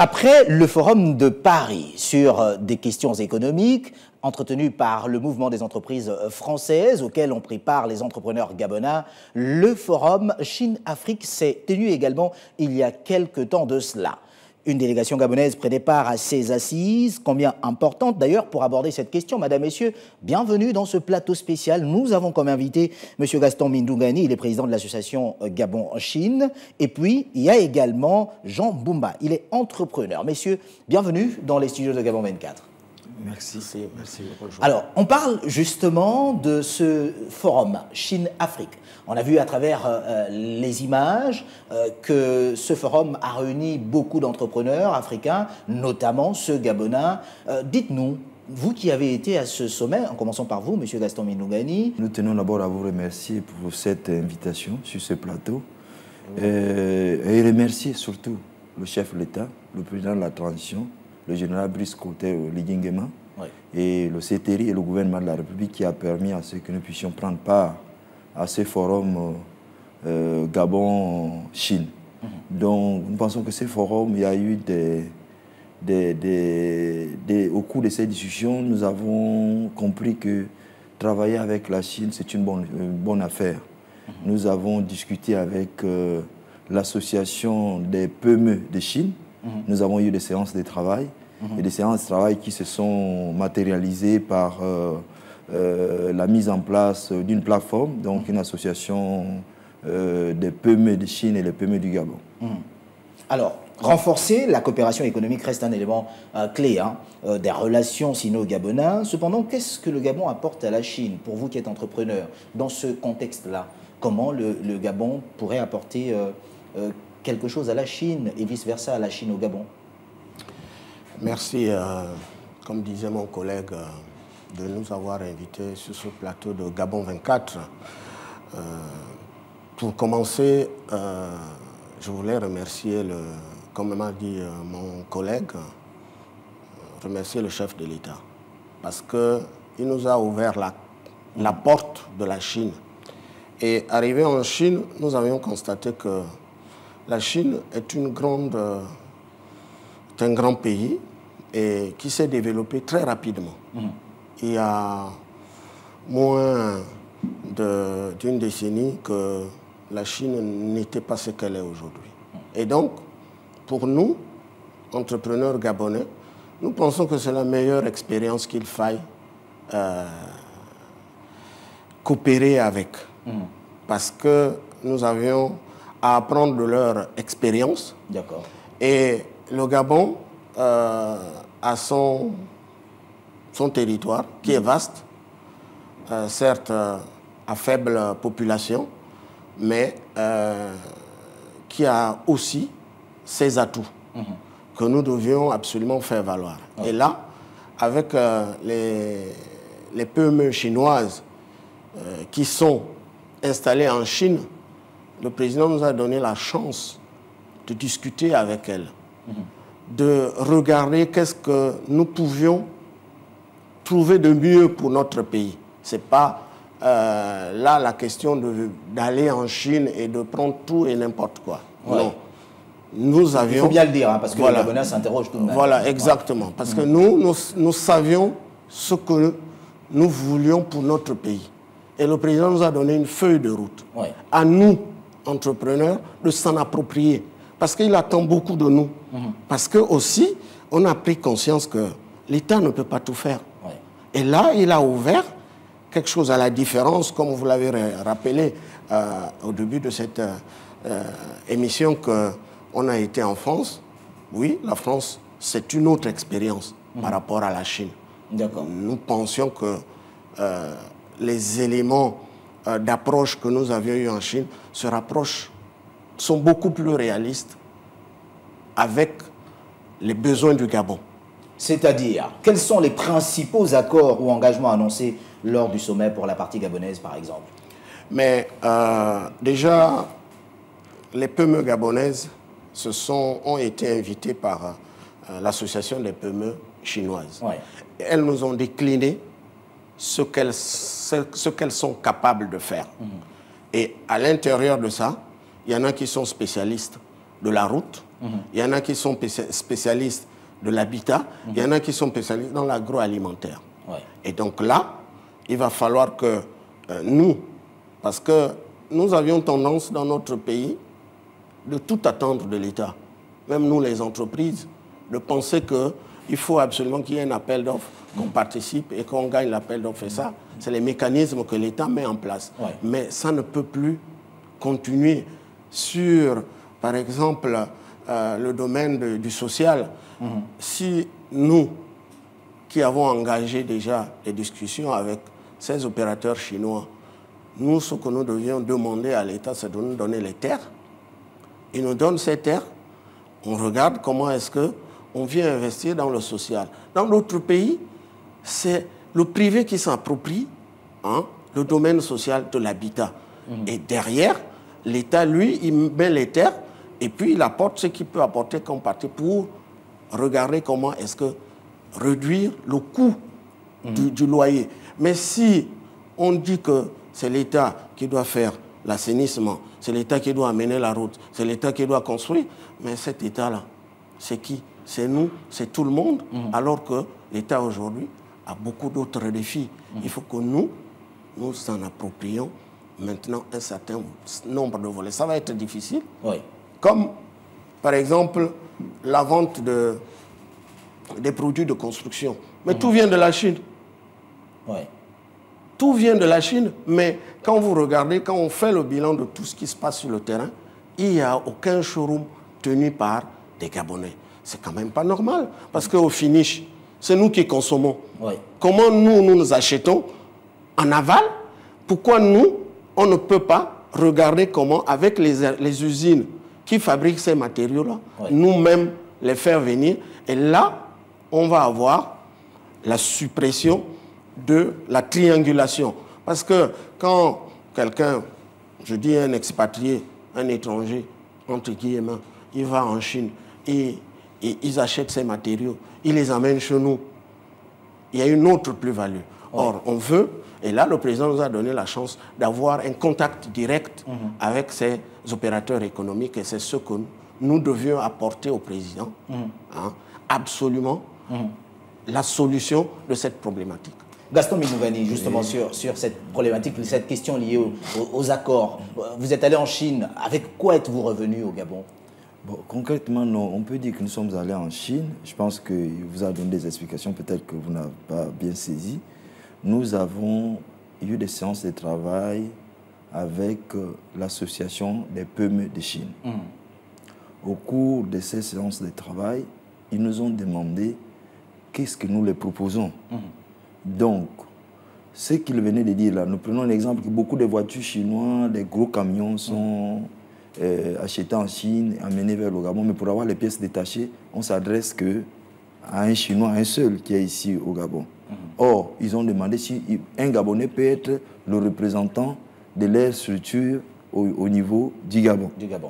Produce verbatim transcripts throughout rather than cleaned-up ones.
Après le forum de Paris sur des questions économiques, entretenu par le mouvement des entreprises françaises auquel ont pris part les entrepreneurs gabonais, le forum Chine-Afrique s'est tenu également il y a quelque temps de cela. Une délégation gabonaise prenait part à ces assises, combien importante d'ailleurs pour aborder cette question. Madame, Messieurs, bienvenue dans ce plateau spécial. Nous avons comme invité M. Gaston Mindoungani, il est président de l'association Gabon-Chine. Et puis, il y a également Jean Boumba, il est entrepreneur. Messieurs, bienvenue dans les studios de Gabon vingt-quatre. Merci, merci. Alors, on parle justement de ce forum Chine-Afrique. On a vu à travers euh, les images euh, que ce forum a réuni beaucoup d'entrepreneurs africains, notamment ceux gabonais. Euh, Dites-nous, vous qui avez été à ce sommet, en commençant par vous, M. Gaston Mindoungani. Nous tenons d'abord à vous remercier pour cette invitation sur ce plateau mmh. et, et remercier surtout le chef de l'État, le président de la transition, le général Brice Koté Ligingema, oui. et le C T R I et le gouvernement de la République qui a permis à ce que nous puissions prendre part à ce forum euh, Gabon-Chine. Mm-hmm. Donc nous pensons que ce forum, il y a eu des, des, des, des... Au cours de ces discussions, nous avons compris que travailler avec la Chine, c'est une bonne, une bonne affaire. Mm-hmm. Nous avons discuté avec euh, l'association des P M E de Chine. Mmh. Nous avons eu des séances de travail mmh. et des séances de travail qui se sont matérialisées par euh, euh, la mise en place d'une plateforme, donc mmh. une association euh, des P M E de Chine et des P M E du Gabon. Mmh. Alors, renforcer la coopération économique reste un élément euh, clé hein, euh, des relations sino-gabonaises. Cependant, qu'est-ce que le Gabon apporte à la Chine, pour vous qui êtes entrepreneur, dans ce contexte-là? Comment le, le Gabon pourrait apporter euh, euh, quelque chose à la Chine et vice-versa à la Chine au Gabon? Merci, euh, comme disait mon collègue, euh, de nous avoir invités sur ce plateau de Gabon vingt-quatre. Euh, pour commencer, euh, je voulais remercier, le, comme m'a dit euh, mon collègue, euh, remercier le chef de l'État parce qu'il nous a ouvert la, la porte de la Chine. Et arrivé en Chine, nous avions constaté que la Chine est, une grande, euh, est un grand pays et qui s'est développé très rapidement. Mmh. Il y a moins d'une décennie que la Chine n'était pas ce qu'elle est aujourd'hui. Mmh. Et donc, pour nous, entrepreneurs gabonais, nous pensons que c'est la meilleure expérience qu'il faille euh, coopérer avec. Mmh. Parce que nous avions à apprendre de leur expérience. D'accord. Et le Gabon euh, a son, son territoire qui mmh. est vaste, euh, certes euh, à faible population, mais euh, qui a aussi ses atouts mmh. que nous devions absolument faire valoir. Okay. Et là, avec euh, les, les P M E chinoises euh, qui sont installées en Chine, le président nous a donné la chance de discuter avec elles, mmh. de regarder qu'est-ce que nous pouvions trouver de mieux pour notre pays. Ce n'est pas euh, là la question d'aller en Chine et de prendre tout et n'importe quoi. Ouais. Non. Nous avions... Il faut bien le dire, hein, parce que voilà. les Gabonais s'interrogent tout de même. Voilà, exactement. Ouais. Parce mmh. que nous, nous, nous savions ce que nous voulions pour notre pays. Et le président nous a donné une feuille de route. Ouais. À nous, entrepreneurs, de s'en approprier. Parce qu'il attend beaucoup de nous. Mmh. Parce que aussi, on a pris conscience que l'État ne peut pas tout faire. Ouais. Et là, il a ouvert quelque chose à la différence, comme vous l'avez rappelé euh, au début de cette euh, émission, qu'on a été en France. Oui, la France, c'est une autre expérience mmh. par rapport à la Chine. Nous pensions que euh, les éléments euh, d'approche que nous avions eu en Chine se rapprochent, sont beaucoup plus réalistes avec les besoins du Gabon. C'est-à-dire, quels sont les principaux accords ou engagements annoncés lors du sommet pour la partie gabonaise, par exemple? Mais euh, déjà, les P M E gabonaises se sont, ont été invitées par euh, l'association des P M E chinoises. Ouais. Elles nous ont décliné ce qu'elles ce, ce qu'elles sont capables de faire. Mmh. Et à l'intérieur de ça, il y en a qui sont spécialistes de la route, Mm-hmm. Il y en a qui sont spécialistes de l'habitat, mm-hmm. il y en a qui sont spécialistes dans l'agroalimentaire. Ouais. Et donc là, il va falloir que euh, nous, parce que nous avions tendance dans notre pays de tout attendre de l'État, même nous les entreprises, de penser qu'il faut absolument qu'il y ait un appel d'offres, qu'on participe et qu'on gagne l'appel d'offres. Et ça, c'est les mécanismes que l'État met en place. Ouais. Mais ça ne peut plus continuer sur, par exemple, euh, le domaine de, du social. Mm-hmm. Si nous, qui avons engagé déjà des discussions avec ces opérateurs chinois, nous, ce que nous devions demander à l'État, c'est de nous donner les terres. Ils nous donnent ces terres. On regarde comment est-ce qu'on vient investir dans le social. Dans d'autres pays, c'est le privé qui s'approprie hein, le domaine social de l'habitat. Mmh. Et derrière, l'État, lui, il met les terres et puis il apporte ce qu'il peut apporter comme partie pour regarder comment est-ce que réduire le coût mmh. du, du loyer. Mais si on dit que c'est l'État qui doit faire l'assainissement, c'est l'État qui doit amener la route, c'est l'État qui doit construire, mais cet État-là, c'est qui? C'est nous, c'est tout le monde, mmh. alors que l'État aujourd'hui a beaucoup d'autres défis. Mmh. Il faut que nous, nous en approprions maintenant un certain nombre de volets. Ça va être difficile, oui. Comme par exemple la vente de, des produits de construction. Mais mmh. tout vient de la Chine. Oui. Tout vient de la Chine, mais quand vous regardez, quand on fait le bilan de tout ce qui se passe sur le terrain, il n'y a aucun showroom tenu par des Gabonais. C'est quand même pas normal, parce qu'au finish, c'est nous qui consommons. Oui. Comment nous, nous nous achetons en aval? Pourquoi nous, on ne peut pas regarder comment, avec les, les usines qui fabriquent ces matériaux-là, oui. nous-mêmes les faire venir? Et là, on va avoir la suppression de la triangulation. Parce que quand quelqu'un, je dis un expatrié, un étranger, entre guillemets, il va en Chine et, et ils achètent ces matériaux, ils les amènent chez nous, il y a une autre plus-value. Or, on veut, et là, le président nous a donné la chance d'avoir un contact direct mmh. avec ces opérateurs économiques, et c'est ce que nous devions apporter au président, mmh. hein, absolument, mmh. la solution de cette problématique. Gaston Minouvani, justement, oui. sur, sur cette problématique, cette question liée aux, aux accords. Vous êtes allé en Chine. Avec quoi êtes-vous revenu au Gabon? Bon, concrètement, non. On peut dire que nous sommes allés en Chine. Je pense qu'il vous a donné des explications, peut-être que vous n'avez pas bien saisi. Nous avons eu des séances de travail avec l'association des P M E de Chine. Mmh. Au cours de ces séances de travail, ils nous ont demandé qu'est-ce que nous les proposons. Mmh. Donc, ce qu'il venait de dire là, nous prenons l'exemple que beaucoup de voitures chinoises, des gros camions sont mmh. euh, achetés en Chine, amenés vers le Gabon, mais pour avoir les pièces détachées, on s'adresse que à un Chinois, un seul qui est ici au Gabon. Mmh. Or, ils ont demandé si un Gabonais peut être le représentant de leur structure au, au niveau du Gabon. du Gabon.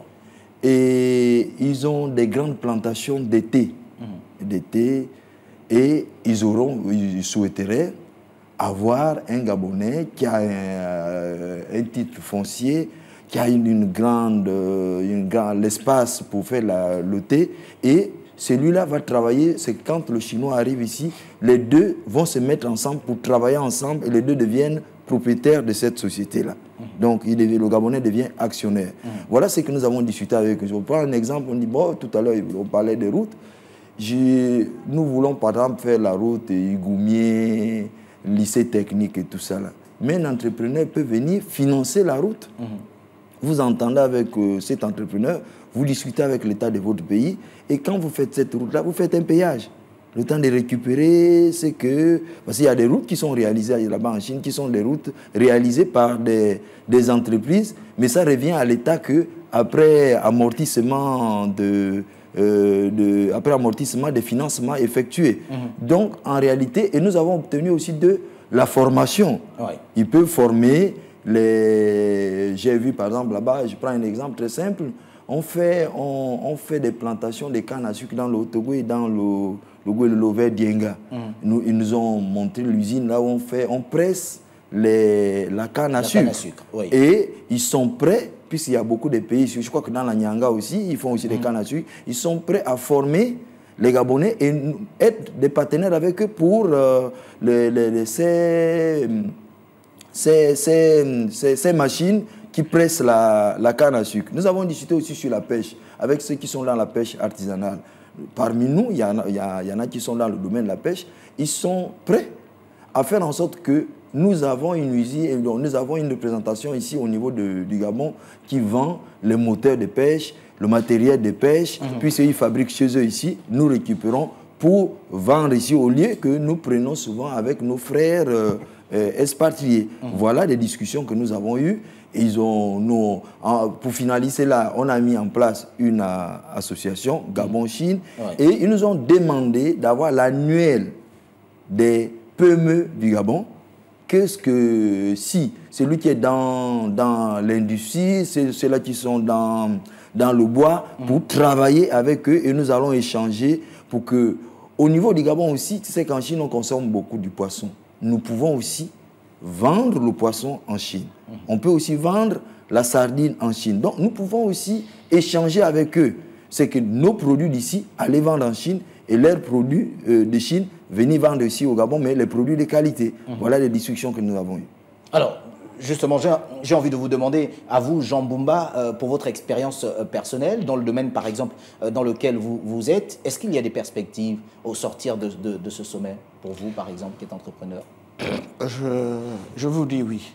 Et ils ont des grandes plantations d'été. Mmh. d'été. Et ils, auront, ils souhaiteraient avoir un Gabonais qui a un, un titre foncier, qui a une, une grande, une grande l'espace pour faire la, le thé. Et celui-là va travailler, c'est quand le Chinois arrive ici, les deux vont se mettre ensemble pour travailler ensemble et les deux deviennent propriétaires de cette société-là. Mmh. Donc il devient, le Gabonais devient actionnaire. Mmh. Voilà ce que nous avons discuté avec eux. Je prends un exemple, on dit, bon, tout à l'heure, on parlait des routes. Je, nous voulons par exemple faire la route Igoumier, lycée technique et tout ça là. Mais un entrepreneur peut venir financer la route. Mmh. Vous entendez avec euh, cet entrepreneur, vous discutez avec l'État de votre pays et quand vous faites cette route-là, vous faites un péage. Le temps de récupérer, c'est que... Parce qu'il y a des routes qui sont réalisées là-bas en Chine, qui sont des routes réalisées par des, des entreprises, mais ça revient à l'État qu'après amortissement de... Euh, de, après amortissement des financements effectués. Mmh. Donc, en réalité, et nous avons obtenu aussi de la formation. Ouais. Ils peuvent former les... J'ai vu, par exemple, là-bas, je prends un exemple très simple, on fait, on, on fait des plantations de canne à sucre dans le Haut-Togo et dans le, le, le Lover Dienga. Mmh. Nous, ils nous ont montré l'usine là où on fait, on presse les, la canne à la sucre. Canne à sucre oui. Et ils sont prêts, puisqu'il y a beaucoup de pays, je crois que dans la Nyanga aussi, ils font aussi des cannes à sucre, ils sont prêts à former les Gabonais et être des partenaires avec eux pour euh, les, les, les, ces, ces, ces, ces, ces machines qui pressent la, la canne à sucre. Nous avons discuté aussi sur la pêche, avec ceux qui sont dans la pêche artisanale. Parmi nous, il y, en a, il, y a, il y en a qui sont dans le domaine de la pêche. Ils sont prêts à faire en sorte que nous avons une usine, nous avons une représentation ici au niveau de, du Gabon qui vend les moteurs de pêche, le matériel de pêche, mmh. puisqu'ils fabriquent chez eux ici, nous récupérons pour vendre ici au lieu que nous prenons souvent avec nos frères euh, euh, expatriés. Mmh. Voilà des discussions que nous avons eues. Ils ont, nous, en, pour finaliser là, on a mis en place une euh, association, Gabon-Chine, ouais. et ils nous ont demandé d'avoir l'annuel des P M E du Gabon. Qu'est-ce que si celui qui est dans, dans l'industrie, c'est ceux-là qui sont dans, dans le bois, pour mmh. travailler avec eux, et nous allons échanger pour que, au niveau du Gabon aussi, tu sais qu'en Chine, on consomme beaucoup du poisson. Nous pouvons aussi vendre le poisson en Chine. On peut aussi vendre la sardine en Chine. Donc, nous pouvons aussi échanger avec eux. C'est que nos produits d'ici, aller vendre en Chine et leurs produits euh, de Chine, venir vendre ici au Gabon, mais les produits de qualité. Mmh. Voilà les discussions que nous avons eues. Alors, justement, j'ai envie de vous demander, à vous, Jean Boumba, euh, pour votre expérience euh, personnelle, dans le domaine, par exemple, euh, dans lequel vous, vous êtes, est-ce qu'il y a des perspectives au sortir de, de, de ce sommet, pour vous, par exemple, qui êtes entrepreneur? Je, je vous dis oui.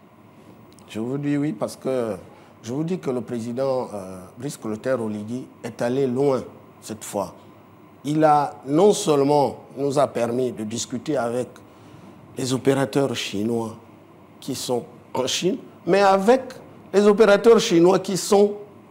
Je vous dis oui parce que je vous dis que le président euh, Brice Clotaire Oligui est allé loin cette fois. Il a non seulement nous a permis de discuter avec les opérateurs chinois qui sont en Chine, mais avec les opérateurs chinois qui sont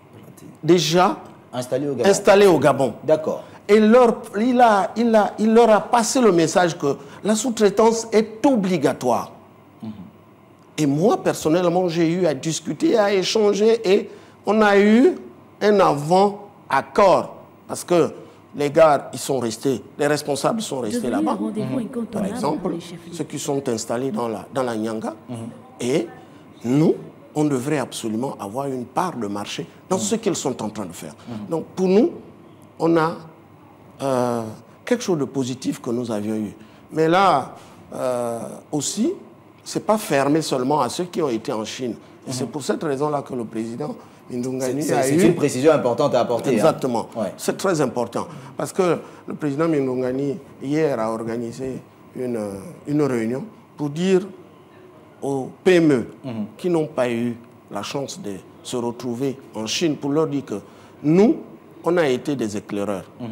déjà installés au Gabon. Installés au Gabon. D'accord. Et leur, il, a, il, a, il leur a passé le message que la sous-traitance est obligatoire. Mmh. Et moi, personnellement, j'ai eu à discuter, à échanger, et on a eu un avant-accord. Parce que les gars, ils sont restés, les responsables sont restés là-bas. Mmh. Par exemple, ceux qui sont installés dans la, dans la Nyanga. Mmh. Et nous, on devrait absolument avoir une part de marché dans mmh. ce qu'ils sont en train de faire. Mmh. Donc, pour nous, on a Euh, quelque chose de positif que nous avions eu. Mais là, euh, aussi, ce n'est pas fermé seulement à ceux qui ont été en Chine. Et mmh. c'est pour cette raison-là que le président Mindungani a eu... C'est une précision importante à apporter. Exactement. Hein. Ouais. C'est très important. Parce que le président Mindungani, hier, a organisé une, une réunion pour dire aux P M E mmh. qui n'ont pas eu la chance de se retrouver en Chine, pour leur dire que nous, on a été des éclaireurs. Mmh.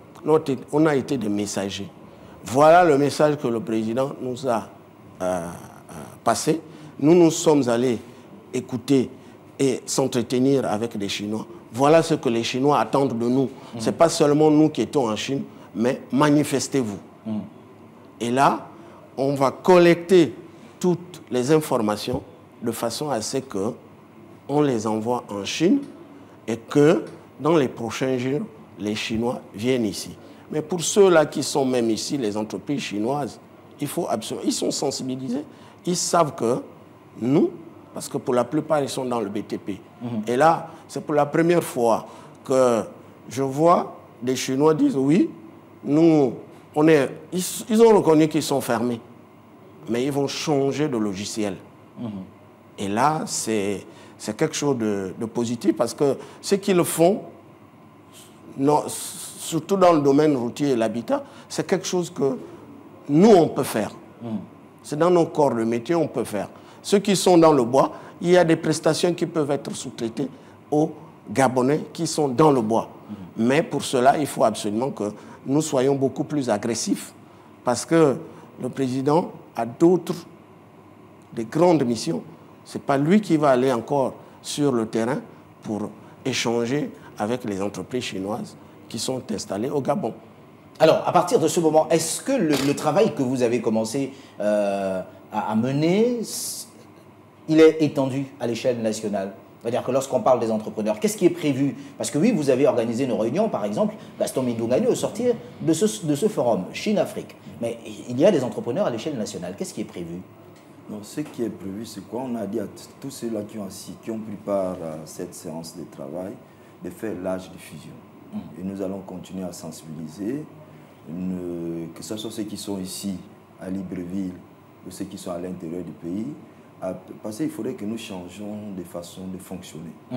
On a été des messagers. Voilà le message que le président nous a euh, euh, passé. Nous nous sommes allés écouter et s'entretenir avec les Chinois. Voilà ce que les Chinois attendent de nous. Mmh. Ce n'est pas seulement nous qui étions en Chine, mais manifestez-vous. Mmh. Et là, on va collecter toutes les informations de façon à ce qu'on les envoie en Chine et que dans les prochains jours, les Chinois viennent ici. Mais pour ceux-là qui sont même ici, les entreprises chinoises, il faut absolument, ils sont sensibilisés. Ils savent que nous, parce que pour la plupart, ils sont dans le B T P. Mmh. Et là, c'est pour la première fois que je vois des Chinois dire oui, nous, on est, ils, ils ont reconnu qu'ils sont fermés, mais ils vont changer de logiciel. Mmh. Et là, c'est quelque chose de, de positif parce que ce qu'ils font, non, surtout dans le domaine routier et l'habitat, c'est quelque chose que nous, on peut faire. Mmh. C'est dans nos corps de métier, on peut faire. Ceux qui sont dans le bois, il y a des prestations qui peuvent être sous-traitées aux Gabonais qui sont dans le bois. Mmh. Mais pour cela, il faut absolument que nous soyons beaucoup plus agressifs parce que le président a d'autres, des grandes missions. Ce n'est pas lui qui va aller encore sur le terrain pour échanger avec les entreprises chinoises qui sont installées au Gabon. Alors, à partir de ce moment, est-ce que le, le travail que vous avez commencé euh, à, à mener, il est étendu à l'échelle nationale? C'est-à-dire que lorsqu'on parle des entrepreneurs, qu'est-ce qui est prévu? Parce que oui, vous avez organisé une réunion, par exemple, Gaston Mindungani, au sortir de ce, de ce forum, Chine-Afrique. Mais il y a des entrepreneurs à l'échelle nationale. Qu'est-ce qui est prévu? Non, ce qui est prévu, c'est quoi? On a dit à tous ceux-là qui ont assis, qui ont pris part à cette séance de travail, de faire large diffusion. Mmh. Et nous allons continuer à sensibiliser, ne, que ce soit ceux qui sont ici, à Libreville, ou ceux qui sont à l'intérieur du pays, à, parce qu'il faudrait que nous changions de façon de fonctionner. Mmh.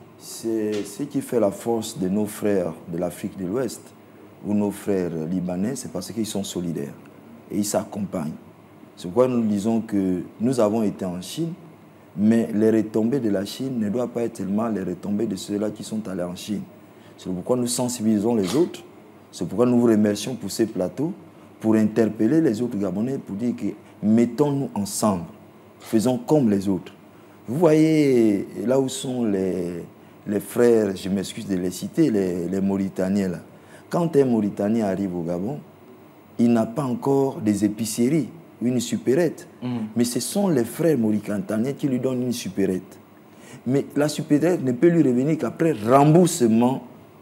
C'est ce qui fait la force de nos frères de l'Afrique de l'Ouest, ou nos frères libanais, c'est parce qu'ils sont solidaires et ils s'accompagnent. C'est pourquoi nous disons que nous avons été en Chine, mais les retombées de la Chine ne doivent pas être tellement les retombées de ceux-là qui sont allés en Chine. C'est pourquoi nous sensibilisons les autres, c'est pourquoi nous vous remercions pour ces plateaux, pour interpeller les autres Gabonais, pour dire que mettons-nous ensemble, faisons comme les autres. Vous voyez là où sont les, les frères, je m'excuse de les citer, les, les Mauritaniens là. Quand un Mauritanien arrive au Gabon, il n'a pas encore des épiceries, une supérette. Mmh. Mais ce sont les frères mauritaniens qui lui donnent une supérette. Mais la supérette ne peut lui revenir qu'après remboursement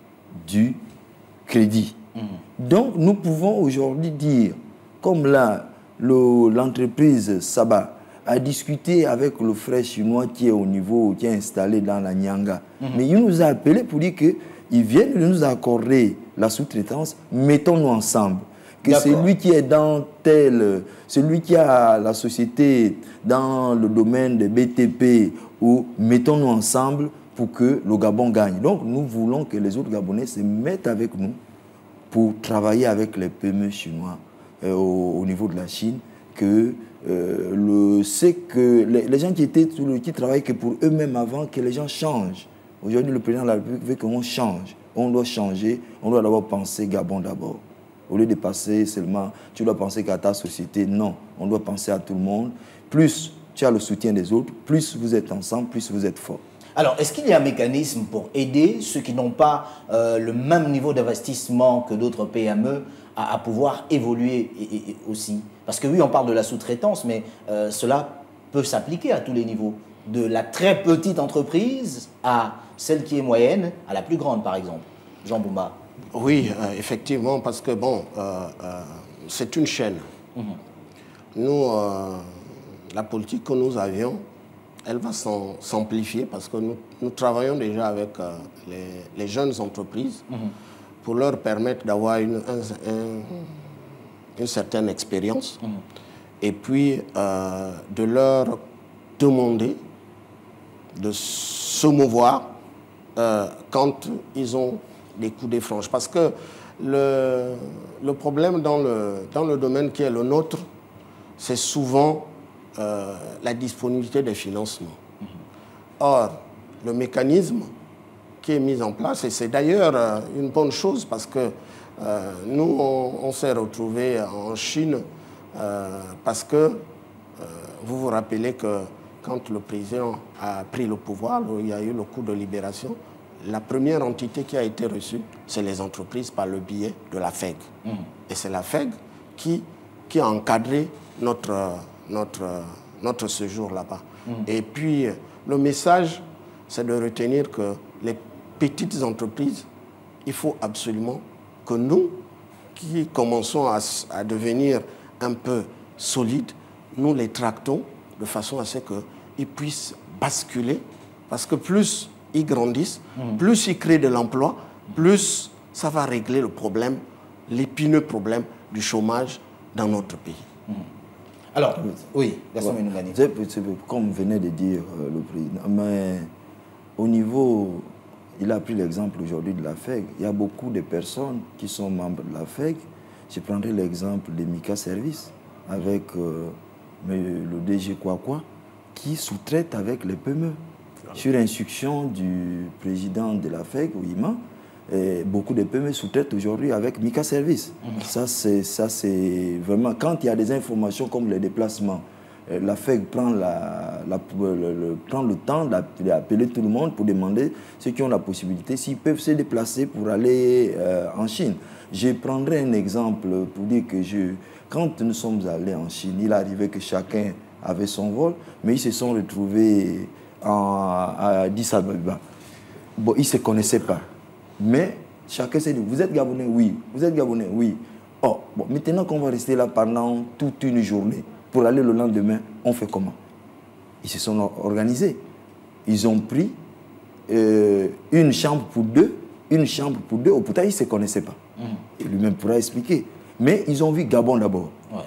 du crédit. Mmh. Donc nous pouvons aujourd'hui dire, comme là, le, l'entreprise Saba a discuté avec le frère chinois qui est au niveau, qui est installé dans la Nyanga. Mmh. Mais il nous a appelé pour dire qu'ils viennent de nous accorder la sous-traitance, mettons-nous ensemble. Que celui qui est dans tel, celui qui a la société dans le domaine des B T P, ou mettons-nous ensemble pour que le Gabon gagne. Donc nous voulons que les autres Gabonais se mettent avec nous pour travailler avec les P M E chinois euh, au, au niveau de la Chine, que euh, le, c'est que les, les gens qui étaient qui travaillaient que pour eux-mêmes avant, que les gens changent. Aujourd'hui, le président de la République veut qu'on change. On doit changer, on doit d'abord penser Gabon d'abord. Au lieu de passer seulement, tu dois penser qu'à ta société, non. On doit penser à tout le monde. Plus tu as le soutien des autres, plus vous êtes ensemble, plus vous êtes forts. Alors, est-ce qu'il y a un mécanisme pour aider ceux qui n'ont pas euh, le même niveau d'investissement que d'autres P M E à, à pouvoir évoluer et, et, et aussi? Parce que oui, on parle de la sous-traitance, mais euh, cela peut s'appliquer à tous les niveaux. De la très petite entreprise à celle qui est moyenne, à la plus grande, par exemple. Jean Boumba. Oui, euh, effectivement, parce que bon, euh, euh, c'est une chaîne. Mmh. Nous, euh, la politique que nous avions, elle va s'amplifier parce que nous, nous travaillons déjà avec euh, les, les jeunes entreprises mmh. pour leur permettre d'avoir une, un, un, une certaine expérience mmh. et puis euh, de leur demander de se mouvoir euh, quand ils ont des coups de franges. Parce que le, le problème dans le, dans le domaine qui est le nôtre, c'est souvent euh, la disponibilité des financements. Mm-hmm. Or, le mécanisme qui est mis en place, et c'est d'ailleurs euh, une bonne chose parce que euh, nous, on, on s'est retrouvés en Chine euh, parce que euh, vous vous rappelez que quand le président a pris le pouvoir, il y a eu le coup de libération, la première entité qui a été reçue, c'est les entreprises par le biais de la F E G. Mmh. Et c'est la F E G qui, qui a encadré notre, notre, notre séjour là-bas. Mmh. Et puis, le message, c'est de retenir que les petites entreprises, il faut absolument que nous, qui commençons à, à devenir un peu solides, nous les tractons de façon à ce qu'ils puissent basculer. Parce que plus ils grandissent, mmh. plus ils créent de l'emploi, plus ça va régler le problème, l'épineux problème du chômage dans notre pays. Mmh. Alors, oui, Gaston Menoungani. Comme venait de dire euh, le président, mais au niveau, il a pris l'exemple aujourd'hui de la F E G, il y a beaucoup de personnes qui sont membres de la F E G. Je prendrai l'exemple de Mika Service avec euh, le D G Kwakwa qui sous-traite avec les P M E. Sur instruction du président de la F E G, Ouima, et beaucoup de P M E sous-traitent aujourd'hui avec Mika Service. Mmh. Ça, c'est, ça, c'est vraiment... Quand il y a des informations comme les déplacements, la F E G prend, la, la, le, le, prend le temps d'appeler tout le monde pour demander ceux qui ont la possibilité s'ils peuvent se déplacer pour aller euh, en Chine. Je prendrai un exemple pour dire que je, quand nous sommes allés en Chine, il arrivait que chacun avait son vol, mais ils se sont retrouvés à Addis Abeba. Bon, ils ne se connaissaient pas. Mais chacun s'est dit, vous êtes Gabonais? Oui. Vous êtes Gabonais? Oui. Oh, bon, maintenant qu'on va rester là pendant toute une journée, pour aller le lendemain, on fait comment? Ils se sont organisés. Ils ont pris euh, une chambre pour deux, une chambre pour deux. Au pourtant, ils ne se connaissaient pas. Mmh. Et lui-même pourra expliquer. Mais ils ont vu Gabon d'abord. Ouais.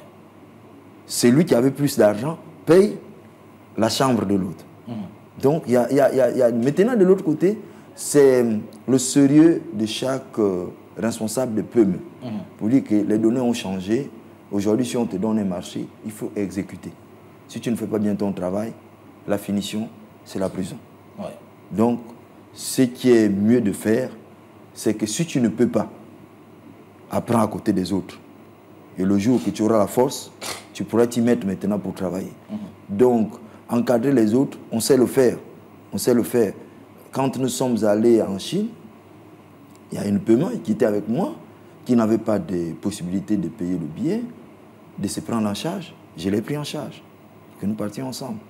Celui qui avait plus d'argent paye la chambre de l'autre. Mmh. Donc, il y a, y a, y a, y a... Maintenant, de l'autre côté, c'est le sérieux de chaque euh, responsable de P M E. Mmh. Pour dire que les données ont changé. Aujourd'hui, si on te donne un marché, il faut exécuter. Si tu ne fais pas bien ton travail, la finition, c'est la prison. Ouais. Donc, ce qui est mieux de faire, c'est que si tu ne peux pas, apprends à côté des autres. Et le jour que tu auras la force, tu pourras t'y mettre maintenant pour travailler. Mmh. Donc, encadrer les autres, on sait le faire. On sait le faire. Quand nous sommes allés en Chine, il y a une P M E qui était avec moi, qui n'avait pas de possibilité de payer le billet, de se prendre en charge. Je l'ai pris en charge, que nous partions ensemble.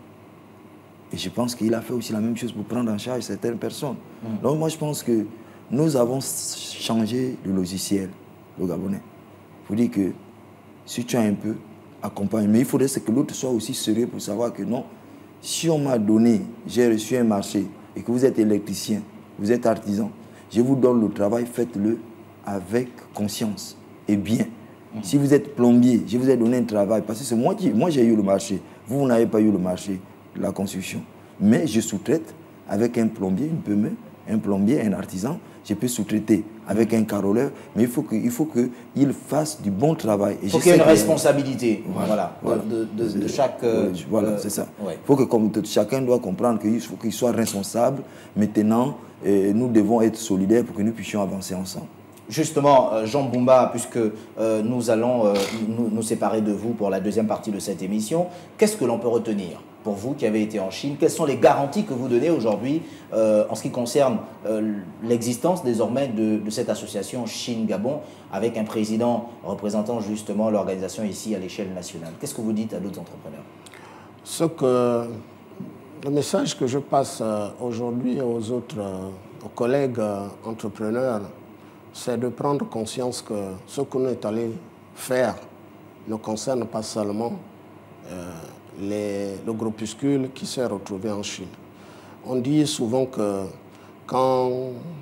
Et je pense qu'il a fait aussi la même chose pour prendre en charge certaines personnes. Mmh. Donc moi, je pense que nous avons changé le logiciel, le Gabonais. Il faut dire que si tu as un peu, accompagne. Mais il faudrait que l'autre soit aussi sérieux pour savoir que non, si on m'a donné, j'ai reçu un marché, et que vous êtes électricien, vous êtes artisan, je vous donne le travail, faites-le avec conscience et bien. Mmh. Si vous êtes plombier, je vous ai donné un travail, parce que c'est moi qui, moi j'ai eu le marché, vous, vous n'avez pas eu le marché de la construction. Mais je sous-traite avec un plombier, une P M E, un plombier, un artisan, je peux sous-traiter avec un caroleur, mais il faut qu'il faut qu'il fasse du bon travail. Il faut qu'il y ait une responsabilité, voilà, voilà, de, de, de chaque... Euh, voilà, c'est ça. Il ouais. faut que comme, chacun doit comprendre qu'il faut qu'il soit responsable. Maintenant, euh, nous devons être solidaires pour que nous puissions avancer ensemble. Justement, Jean Mbumba, puisque euh, nous allons euh, nous, nous séparer de vous pour la deuxième partie de cette émission, qu'est-ce que l'on peut retenir pour vous qui avez été en Chine? Quelles sont les garanties que vous donnez aujourd'hui euh, en ce qui concerne euh, l'existence désormais de, de cette association Chine-Gabon avec un président représentant justement l'organisation ici à l'échelle nationale? Qu'est-ce que vous dites à d'autres entrepreneurs? Ce que, le message que je passe aujourd'hui aux autres aux collègues entrepreneurs, c'est de prendre conscience que ce que nous sommes allés faire ne concerne pas seulement euh, les, le groupuscule qui s'est retrouvé en Chine. On dit souvent que quand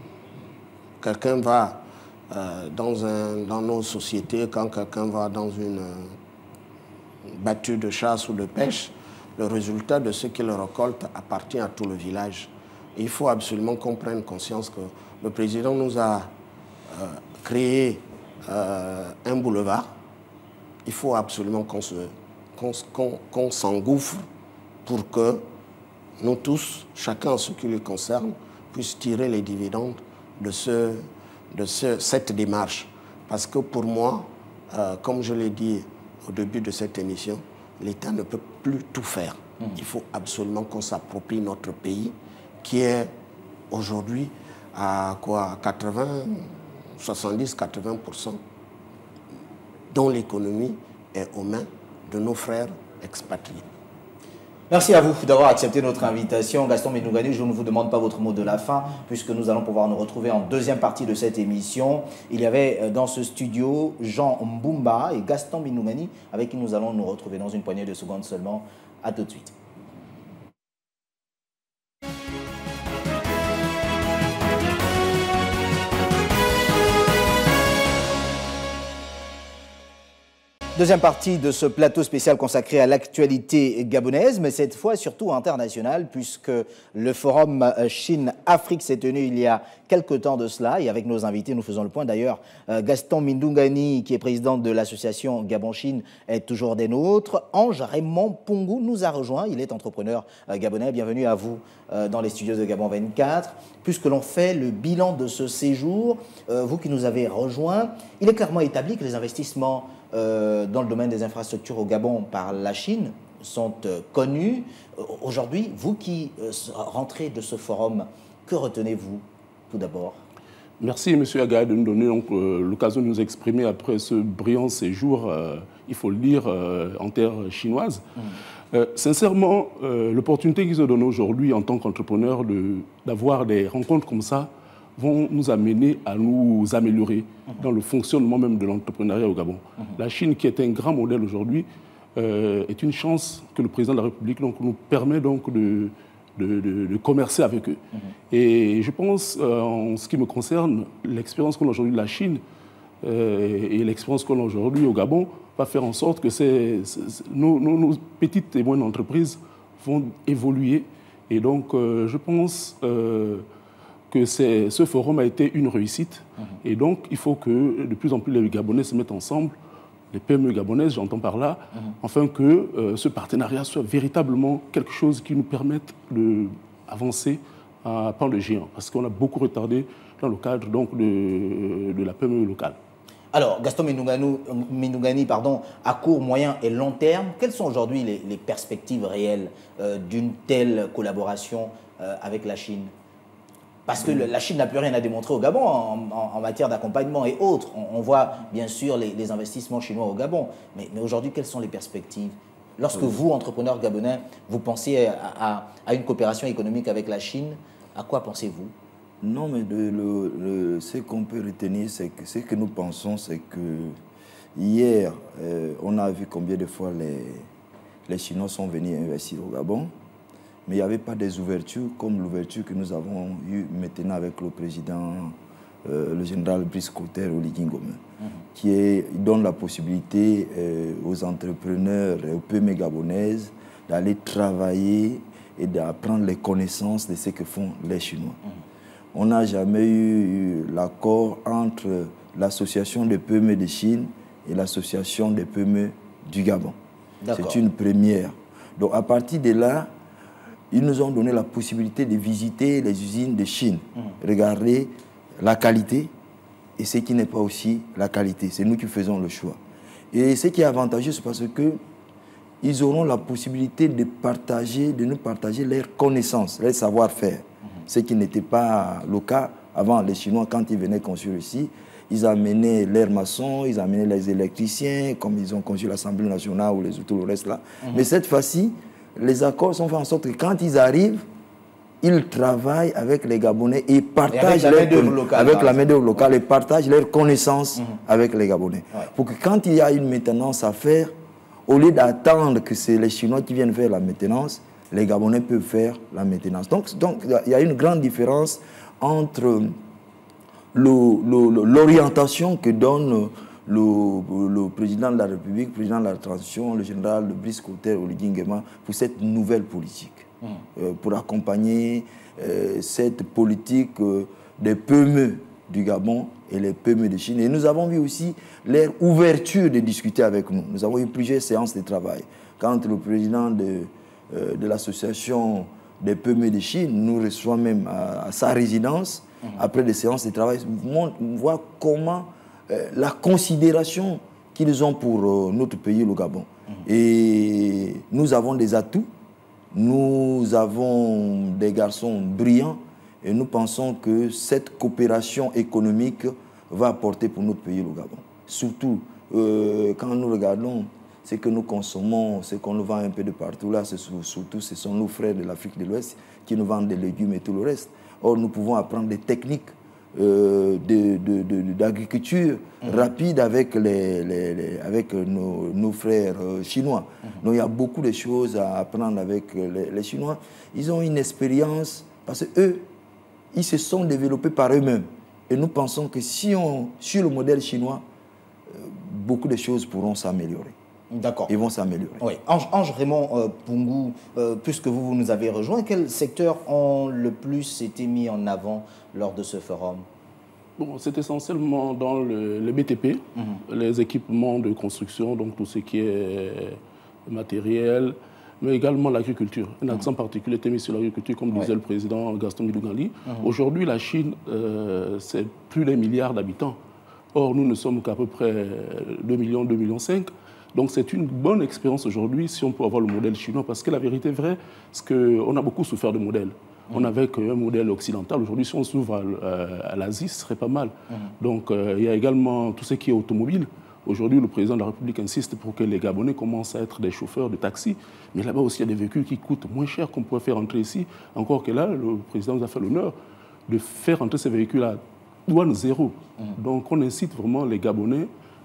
quelqu'un va euh, dans, un, dans nos sociétés, quand quelqu'un va dans une euh, battue de chasse ou de pêche, le résultat de ce qu'il récolte appartient à tout le village. Et il faut absolument qu'on prenne conscience que le président nous a Euh, créer euh, un boulevard, il faut absolument qu'on se, qu'on, qu'on, qu'on s'engouffre pour que nous tous, chacun en ce qui lui concerne, puisse tirer les dividendes de, ce, de ce, cette démarche. Parce que pour moi, euh, comme je l'ai dit au début de cette émission, l'État ne peut plus tout faire. Mmh. Il faut absolument qu'on s'approprie notre pays, qui est aujourd'hui à quoi, quatre-vingts, soixante-dix à quatre-vingts pour cent, dont l'économie est aux mains de nos frères expatriés. Merci à vous d'avoir accepté notre invitation. Gaston Mindoungani, je ne vous demande pas votre mot de la fin, puisque nous allons pouvoir nous retrouver en deuxième partie de cette émission. Il y avait dans ce studio Jean Mbumba et Gaston Mindoungani, avec qui nous allons nous retrouver dans une poignée de secondes seulement. À tout de suite. Deuxième partie de ce plateau spécial consacré à l'actualité gabonaise, mais cette fois surtout internationale, puisque le forum Chine-Afrique s'est tenu il y a quelque temps de cela. Et avec nos invités, nous faisons le point. D'ailleurs, Gaston Mindoungani, qui est président de l'association Gabon-Chine, est toujours des nôtres. Ange Raymond Pongou nous a rejoint. Il est entrepreneur gabonais. Bienvenue à vous dans les studios de Gabon vingt-quatre. Puisque l'on fait le bilan de ce séjour, vous qui nous avez rejoints, il est clairement établi que les investissements Euh, dans le domaine des infrastructures au Gabon par la Chine sont euh, connus. Euh, Aujourd'hui, vous qui euh, rentrez de ce forum, que retenez-vous tout d'abord? Merci M. Aga de nous donner euh, l'occasion de nous exprimer après ce brillant séjour, euh, il faut le dire, euh, en terre chinoise. Mmh. Euh, sincèrement, euh, l'opportunité qu'ils ont donnée aujourd'hui en tant qu'entrepreneurs d'avoir des rencontres comme ça vont nous amener à nous améliorer mmh. dans le fonctionnement même de l'entrepreneuriat au Gabon. Mmh. La Chine, qui est un grand modèle aujourd'hui, euh, est une chance que le président de la République donc, nous permet donc de, de, de, de commercer avec eux. Mmh. Et je pense, euh, en ce qui me concerne, l'expérience qu'on a aujourd'hui de la Chine euh, et l'expérience qu'on a aujourd'hui au Gabon va faire en sorte que ces, ces, nos, nos, nos petites et moyennes entreprises vont évoluer. Et donc, euh, je pense euh, que ce forum a été une réussite. Mmh. Et donc, il faut que de plus en plus les Gabonais se mettent ensemble, les P M E gabonaises, j'entends par là, mmh. afin que euh, ce partenariat soit véritablement quelque chose qui nous permette d'avancer à pas de géant. Parce qu'on a beaucoup retardé dans le cadre donc, de, de la P M E locale. Alors, Gaston Minoungani, pardon, à court, moyen et long terme, quelles sont aujourd'hui les, les perspectives réelles euh, d'une telle collaboration euh, avec la Chine? Parce que la Chine n'a plus rien à démontrer au Gabon en, en, en matière d'accompagnement et autres. On, on voit bien sûr les, les investissements chinois au Gabon. Mais, mais aujourd'hui, quelles sont les perspectives? Lorsque oui. vous, entrepreneur gabonais, vous pensez à, à, à une coopération économique avec la Chine, à quoi pensez-vous? Non, mais de, le, le, ce qu'on peut retenir, c'est que ce que nous pensons, c'est que hier, euh, on a vu combien de fois les, les Chinois sont venus investir au Gabon, mais il n'y avait pas des ouvertures comme l'ouverture que nous avons eue maintenant avec le président, euh, le général Brice Clotaire Oligui Nguema, mmh. qui est, donne la possibilité euh, aux entrepreneurs et aux P M E gabonaises d'aller travailler et d'apprendre les connaissances de ce que font les Chinois. Mmh. On n'a jamais eu l'accord entre l'association des P M E de Chine et l'association des P M E du Gabon. C'est une première. Donc à partir de là, ils nous ont donné la possibilité de visiter les usines de Chine, mmh. regarder la qualité et ce qui n'est pas aussi la qualité. C'est nous qui faisons le choix. Et ce qui est avantageux, c'est parce qu'ils auront la possibilité de partager, de nous partager leurs connaissances, leur savoir-faire. Ce qui n'était pas le cas avant. Les Chinois, quand ils venaient construire ici, ils amenaient leurs maçons, ils amenaient les électriciens, comme ils ont construit l'Assemblée nationale ou les, tout le reste là. Mm-hmm. Mais cette fois-ci, les accords sont faits en sorte que quand ils arrivent, ils travaillent avec les Gabonais et partagent et avec, leur, locale, avec la main-d'œuvre locale et partagent leurs connaissances mm-hmm. avec les Gabonais. Ouais. Pour que quand il y a une maintenance à faire, au lieu d'attendre que c'est les Chinois qui viennent faire la maintenance, les Gabonais peuvent faire la maintenance. Donc, donc il y a une grande différence entre l'orientation que donne le, le président de la République, le président de la transition, le général Brice Clotaire Oligui Nguema, pour cette nouvelle politique, mmh. euh, pour accompagner euh, cette politique euh, des P M E du Gabon et les P M E de Chine. Et nous avons vu aussi leur ouverture de discuter avec nous. Nous avons eu plusieurs séances de travail. Quand le président de de l'association des P M E de Chine nous reçoit même à, à sa résidence, mmh. après des séances de travail, on voit comment euh, la considération qu'ils ont pour euh, notre pays, le Gabon. Mmh. Et nous avons des atouts, nous avons des garçons brillants et nous pensons que cette coopération économique va apporter pour notre pays, le Gabon. Surtout euh, quand nous regardons ce que nous consommons, ce qu'on nous vend un peu de partout, là, surtout ce sont nos frères de l'Afrique de l'Ouest qui nous vendent des légumes et tout le reste. Or, nous pouvons apprendre des techniques euh, d'agriculture de, de, de, mmh. rapide avec, les, les, les, avec nos, nos frères euh, chinois. Mmh. Donc, il y a beaucoup de choses à apprendre avec les, les Chinois. Ils ont une expérience, parce qu'eux, ils se sont développés par eux-mêmes. Et nous pensons que si on, sur le modèle chinois, euh, beaucoup de choses pourront s'améliorer. D'accord. Ils vont s'améliorer. Oui. Ange, Ange Raymond euh, Pungou, euh, puisque vous, vous nous avez rejoints, quels secteurs ont le plus été mis en avant lors de ce forum? Bon, c'est essentiellement dans le, le B T P, mm-hmm. les équipements de construction, donc tout ce qui est matériel, mais également l'agriculture. Un accent mm-hmm. particulier était mis sur l'agriculture, comme disait ouais. le président Gaston Minoungani. Mm-hmm. Aujourd'hui, la Chine, euh, c'est plus d'un milliard d'habitants. Or, nous ne sommes qu'à peu près deux millions, deux millions cinq. Donc c'est une bonne expérience aujourd'hui si on peut avoir le modèle chinois, parce que la vérité est vraie, c'est qu'on a beaucoup souffert de modèles. Mmh. On avait qu'un modèle occidental. Aujourd'hui, si on s'ouvre à, à l'Asie, ce serait pas mal. Mmh. Donc euh, il y a également tout ce qui est automobile. Aujourd'hui, le président de la République insiste pour que les Gabonais commencent à être des chauffeurs de taxi. Mais là-bas aussi, il y a des véhicules qui coûtent moins cher qu'on pourrait faire entrer ici. Encore que là, le président nous a fait l'honneur de faire entrer ces véhicules à douane zéro. Mmh. Donc on incite vraiment les Gabonais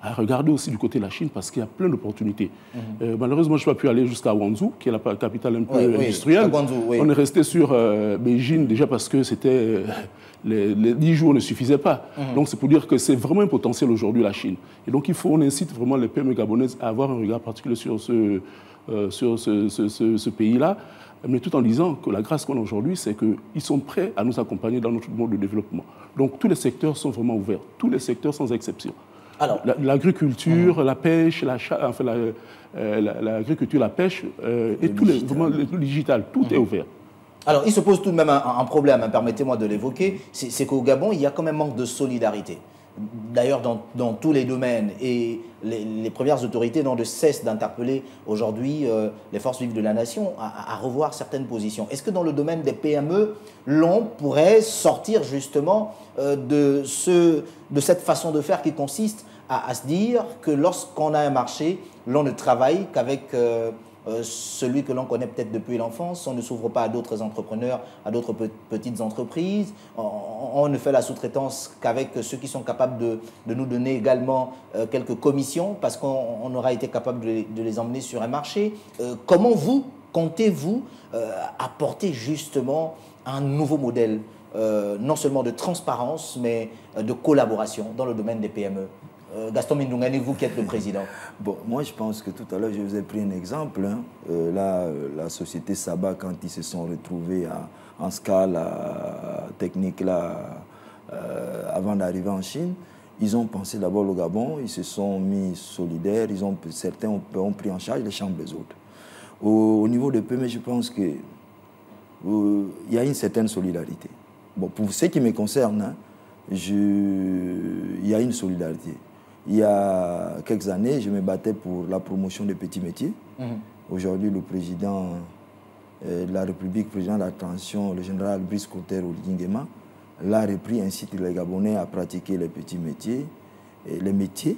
à regarder aussi du côté de la Chine parce qu'il y a plein d'opportunités. Mm-hmm. euh, malheureusement, je n'ai pas pu aller jusqu'à Guangzhou, qui est la capitale un peu oui, industrielle. Oui, Guangzhou, oui. On est resté sur euh, Beijing déjà parce que c'était euh, les, les dix jours ne suffisaient pas. Mm-hmm. Donc c'est pour dire que c'est vraiment un potentiel aujourd'hui la Chine. Et donc il faut, on incite vraiment les P M E gabonaises à avoir un regard particulier sur ce, euh, sur ce, ce, ce, ce pays-là, mais tout en disant que la grâce qu'on a aujourd'hui, c'est qu'ils sont prêts à nous accompagner dans notre mode de développement. Donc tous les secteurs sont vraiment ouverts, tous les secteurs sans exception. L'agriculture, la, la pêche, la, enfin, la, euh, l'agriculture, la pêche, euh, et tout les, vraiment, le, le digital, tout mmh. est ouvert. Alors, il se pose tout de même un, un problème, hein, permettez-moi de l'évoquer, c'est qu'au Gabon, il y a quand même manque de solidarité. D'ailleurs, dans, dans tous les domaines, et les, les premières autorités n'ont de cesse d'interpeller aujourd'hui euh, les forces vives de la nation à, à revoir certaines positions. Est-ce que dans le domaine des P M E, l'on pourrait sortir justement euh, de, ce, de cette façon de faire qui consiste à, à se dire que lorsqu'on a un marché, l'on ne travaille qu'avec euh, euh, celui que l'on connaît peut-être depuis l'enfance, on ne s'ouvre pas à d'autres entrepreneurs, à d'autres pe petites entreprises, on, on ne fait la sous-traitance qu'avec ceux qui sont capables de, de nous donner également euh, quelques commissions parce qu'on aura été capable de les, de les emmener sur un marché. Euh, comment vous, comptez-vous euh, apporter justement un nouveau modèle, euh, non seulement de transparence, mais euh, de collaboration dans le domaine des P M E? Euh, Gaston Mindungani, vous qui êtes le président. Bon, moi je pense que tout à l'heure je vous ai pris un exemple. Hein. Euh, là, la société Saba, quand ils se sont retrouvés à, en scale à, technique là, euh, avant d'arriver en Chine, ils ont pensé d'abord au Gabon, ils se sont mis solidaires, ils ont, certains ont, ont pris en charge les chambres des autres. Au, au niveau des P M E, je pense qu'il euh, y a une certaine solidarité. Bon, pour ce qui me concerne, hein, il y a une solidarité. Il y a quelques années, je me battais pour la promotion des petits métiers. Mmh. Aujourd'hui, le président euh, de la République, le président de la transition, le général Brice Clotaire Oligui-Nguema, l'a repris, incite les Gabonais à pratiquer les petits métiers, et les métiers.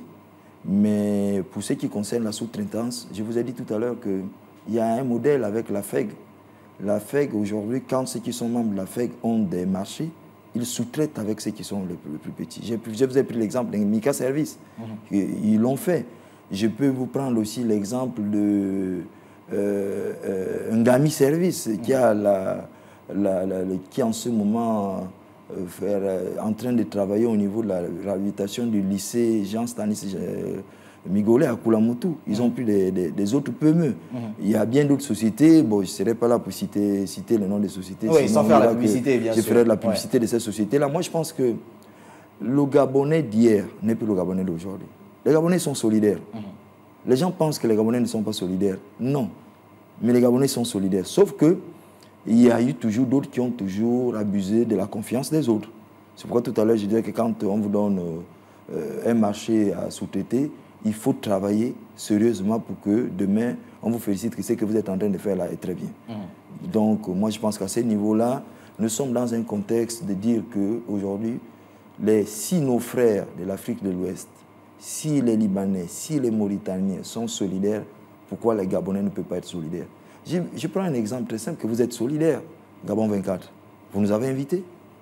Mais pour ce qui concerne la sous-traitance, je vous ai dit tout à l'heure qu'il y a un modèle avec la F E G. La F E G, aujourd'hui, quand ceux qui sont membres de la F E G ont des marchés, ils sous-traitent avec ceux qui sont les plus, les plus petits. Je vous ai pris l'exemple d'un Mika Service. Mmh. Ils l'ont fait. Je peux vous prendre aussi l'exemple de euh, euh, un Gami Service mmh. qui, a la, la, la, qui en ce moment euh, faire, euh, en train de travailler au niveau de la réhabilitation du lycée Jean Stanis euh, Migolé à Koulamoutou. Ils mmh. ont pris des, des, des autres P M E. Mmh. Il y a bien d'autres sociétés. Bon, je ne serai pas là pour citer, citer le nom des sociétés. Oui, sans faire la publicité, bien je sûr. Je ferai de la publicité ouais. de ces sociétés-là. Moi, je pense que le Gabonais d'hier n'est plus le Gabonais d'aujourd'hui. Les Gabonais sont solidaires. Mmh. Les gens pensent que les Gabonais ne sont pas solidaires. Non. Mais les Gabonais sont solidaires. Sauf qu'il y a eu toujours d'autres qui ont toujours abusé de la confiance des autres. C'est pourquoi tout à l'heure, je disais que quand on vous donne euh, un marché à sous-traiter, il faut travailler sérieusement pour que demain, on vous félicite que ce que vous êtes en train de faire là est très bien. Mmh. Donc, moi, je pense qu'à ce niveau-là, nous sommes dans un contexte de dire qu'aujourd'hui, si nos frères de l'Afrique de l'Ouest, si les Libanais, si les Mauritaniens sont solidaires, pourquoi les Gabonais ne peuvent pas être solidaires? je, je prends un exemple très simple, que vous êtes solidaires, Gabon vingt-quatre. Vous nous avez invités.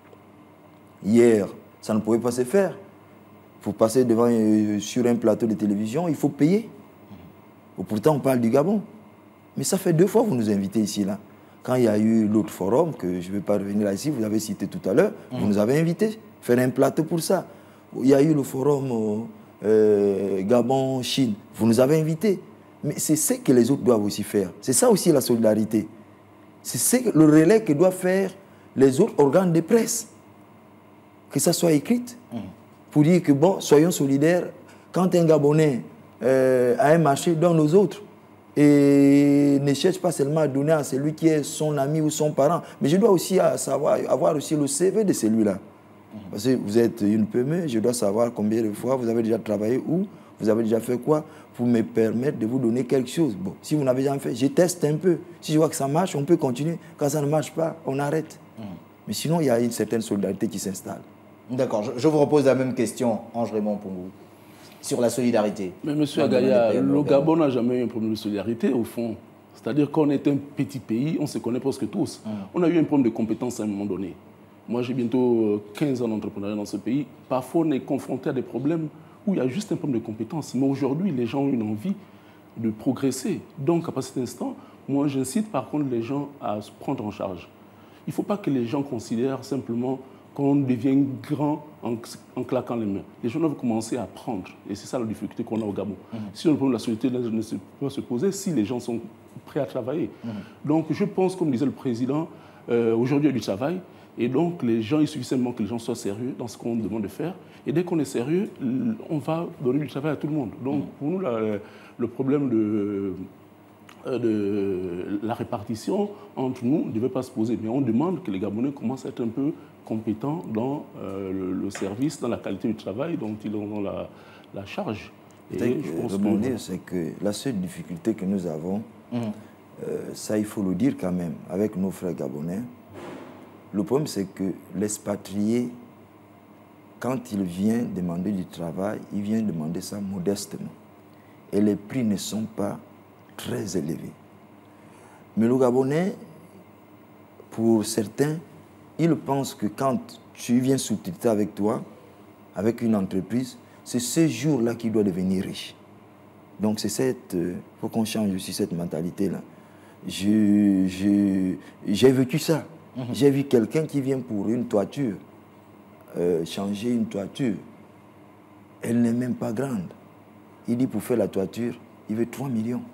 Hier, ça ne pouvait pas se faire. Pour passer devant, euh, sur un plateau de télévision, il faut payer. Mmh. Pourtant, on parle du Gabon. Mais ça fait deux fois que vous nous invitez ici, là. Quand il y a eu l'autre forum, que je ne vais pas revenir là ici, vous avez cité tout à l'heure, mmh. vous nous avez invités, faire un plateau pour ça. Il y a eu le forum euh, Gabon-Chine, vous nous avez invités. Mais c'est ce que les autres doivent aussi faire. C'est ça aussi la solidarité. C'est le relais que doivent faire les autres organes de presse. Que ça soit écrit. Mmh. Pour dire que, bon, soyons solidaires, quand un Gabonais euh, a un marché, donne aux autres. Et ne cherche pas seulement à donner à celui qui est son ami ou son parent. Mais je dois aussi savoir, avoir aussi le C V de celui-là. Mmh. Parce que vous êtes une P M E, je dois savoir combien de fois vous avez déjà travaillé, où, vous avez déjà fait quoi, pour me permettre de vous donner quelque chose. Bon, si vous n'avez jamais fait, je teste un peu. Si je vois que ça marche, on peut continuer. Quand ça ne marche pas, on arrête. Mmh. Mais sinon, il y a une certaine solidarité qui s'installe. D'accord, je, je vous repose la même question, Ange Raymond, pour vous, sur la solidarité. Mais M. Agaya, le Gabon n'a jamais eu un problème de solidarité, au fond. C'est-à-dire qu'on est un petit pays, on se connaît presque tous. Mmh. On a eu un problème de compétences à un moment donné. Moi, j'ai bientôt quinze ans d'entrepreneuriat dans ce pays. Parfois, on est confronté à des problèmes où il y a juste un problème de compétences. Mais aujourd'hui, les gens ont une envie de progresser. Donc, à cet instant, moi, j'incite par contre les gens à se prendre en charge. Il ne faut pas que les gens considèrent simplement qu'on devient grand en, en claquant les mains. Les gens doivent commencer à apprendre. Et c'est ça la difficulté qu'on a au Gabon. Mmh. Si le problème de la société ne se, peut se poser, si les gens sont prêts à travailler. Mmh. Donc, je pense, comme disait le président, euh, aujourd'hui, il y a du travail. Et donc, les gens, il suffit seulement que les gens soient sérieux dans ce qu'on demande de faire. Et dès qu'on est sérieux, on va donner du travail à tout le monde. Donc, pour nous, la, le problème de, de la répartition entre nous ne devait pas se poser. Mais on demande que les Gabonais commencent à être un peu compétents dans euh, le, le service, dans la qualité du travail dont ils ont la, la charge. Et je pense que c'est que la seule difficulté que nous avons, mmh. euh, ça il faut le dire quand même, avec nos frères gabonais, le problème, c'est que l'expatrié, quand il vient demander du travail, il vient demander ça modestement. Et les prix ne sont pas très élevés. Mais le Gabonais, pour certains, ils pensent que quand tu viens sous-traiter avec toi, avec une entreprise, c'est ce jour-là qu'il doit devenir riche. Donc, c'est cette... Il euh, faut qu'on change aussi cette mentalité-là. Je, je, j'ai vécu ça. Mmh. J'ai vu quelqu'un qui vient pour une toiture, euh, changer une toiture. Elle n'est même pas grande. Il dit pour faire la toiture, il veut trois millions.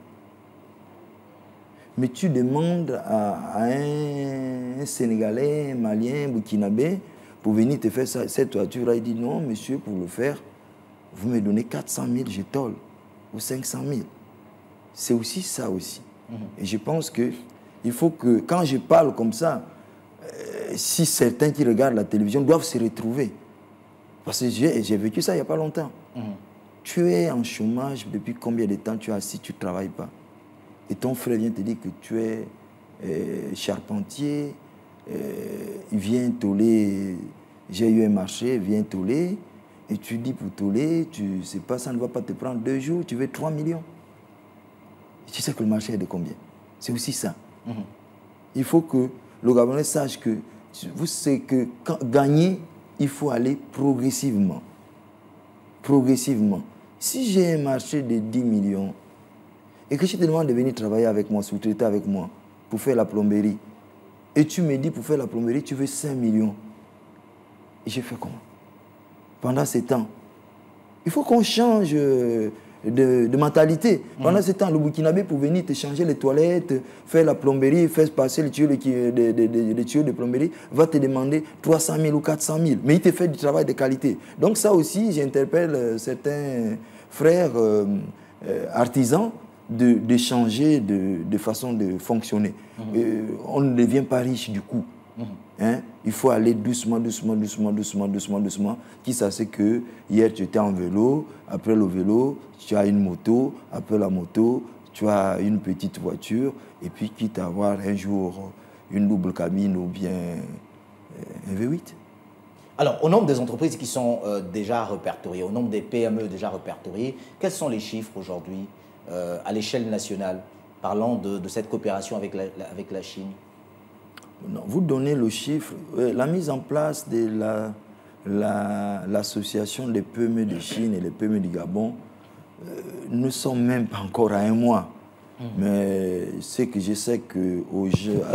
Mais tu demandes à, à un, un Sénégalais, un Malien, un Burkinabé, pour venir te faire ça, cette toiture-là. Il dit non, monsieur, pour le faire, vous me donnez quatre cent mille, je tolle, ou cinq cent mille. C'est aussi ça aussi. Mmh. Et je pense qu'il faut que, quand je parle comme ça, euh, si certains qui regardent la télévision doivent se retrouver. Parce que j'ai, j'ai vécu ça il n'y a pas longtemps. Mmh. Tu es en chômage depuis combien de temps tu es assis, tu ne travailles pas. Et ton frère vient te dire que tu es euh, charpentier, euh, il vient toller, j'ai eu un marché, il vient toller, et tu dis pour toller, tu sais pas, ça ne va pas te prendre deux jours, tu veux trois millions. Et tu sais que le marché est de combien? C'est aussi ça. Mmh. Il faut que le Gabonais sache que, vous savez que quand, gagner, il faut aller progressivement. Progressivement. Si j'ai un marché de dix millions, et que je te demande de venir travailler avec moi, sous-traiter avec moi, pour faire la plomberie, et tu me dis pour faire la plomberie, tu veux cinq millions, et je fais comment? Pendant ces temps, il faut qu'on change de, de mentalité. Pendant mmh. ce temps, le Burkinabé, pour venir te changer les toilettes, faire la plomberie, faire passer les tuyaux de, de, de, de, de, tuyaux de plomberie, va te demander trois cent mille ou quatre cent mille. Mais il te fait du travail de qualité. Donc ça aussi, j'interpelle certains frères euh, euh, artisans de, de changer de, de façon de fonctionner. Mmh. Euh, on ne devient pas riche du coup. Mmh. Hein? Il faut aller doucement, doucement, doucement, doucement, doucement, doucement. Qui ça sait que hier tu étais en vélo, après le vélo, tu as une moto, après la moto, tu as une petite voiture, et puis quitte à avoir un jour une double cabine ou bien un V huit. Alors, au nombre des entreprises qui sont euh, déjà répertoriées, au nombre des P M E déjà répertoriées, quels sont les chiffres aujourd'hui euh, à l'échelle nationale, parlant de, de cette coopération avec la, la, avec la Chine? Non, vous donnez le chiffre. La mise en place de la, la, l'association des P M E de Chine et les P M E du Gabon, euh, ne sont même pas encore à un mois. Mmh. Mais c'est que je sais qu'au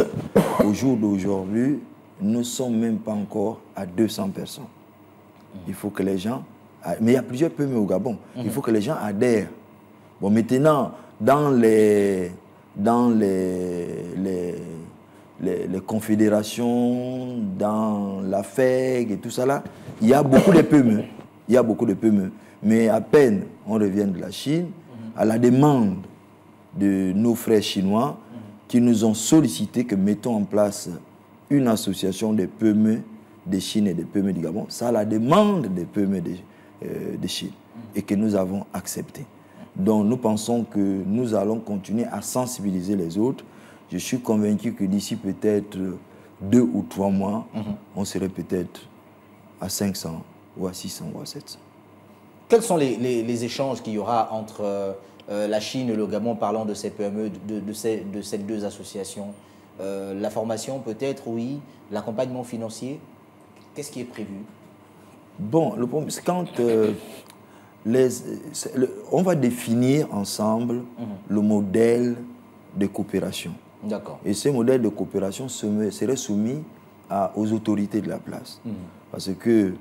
au jour d'aujourd'hui, nous ne sommes même pas encore à deux cents personnes. Mmh. Il faut que les gens... Mais il y a plusieurs P M E au Gabon. Mmh. Il faut que les gens adhèrent. Bon, maintenant, dans les... Dans les, les Les, les confédérations, dans la F E G et tout ça là, il y a beaucoup de P M E. Il y a beaucoup de P M E. Mais à peine on revient de la Chine, mm-hmm. à la demande de nos frères chinois, mm-hmm. qui nous ont sollicité que mettons en place une association des P M E de Chine et des P M E du Gabon. Ça, à la demande des P M E de, euh, de Chine, mm-hmm. et que nous avons accepté. Donc nous pensons que nous allons continuer à sensibiliser les autres. Je suis convaincu que d'ici peut-être deux ou trois mois, mmh. on serait peut-être à cinq cents ou à six cents ou à sept cents. Quels sont les, les, les échanges qu'il y aura entre euh, la Chine et le Gabon parlant de ces P M E, de, de, ces, de ces deux associations? euh, La formation peut-être, oui. L'accompagnement financier, qu'est-ce qui est prévu? Bon, le problème, c'est quand euh, les, le, on va définir ensemble mmh. le modèle de coopération. D'accord. Et ce modèle de coopération serait soumis à, aux autorités de la place. Mmh. Parce que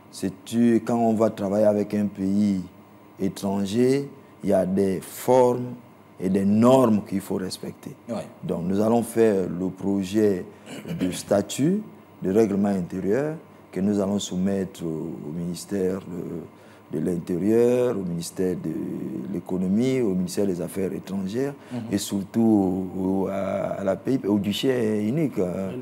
tu, quand on va travailler avec un pays étranger, il y a des formes et des normes qu'il faut respecter. Ouais. Donc nous allons faire le projet de statut, de règlement intérieur, que nous allons soumettre au, au ministère de, de l'Intérieur, au ministère de l'Économie, au ministère des Affaires étrangères mm-hmm. et surtout au, à, à la pays, au guichet unique,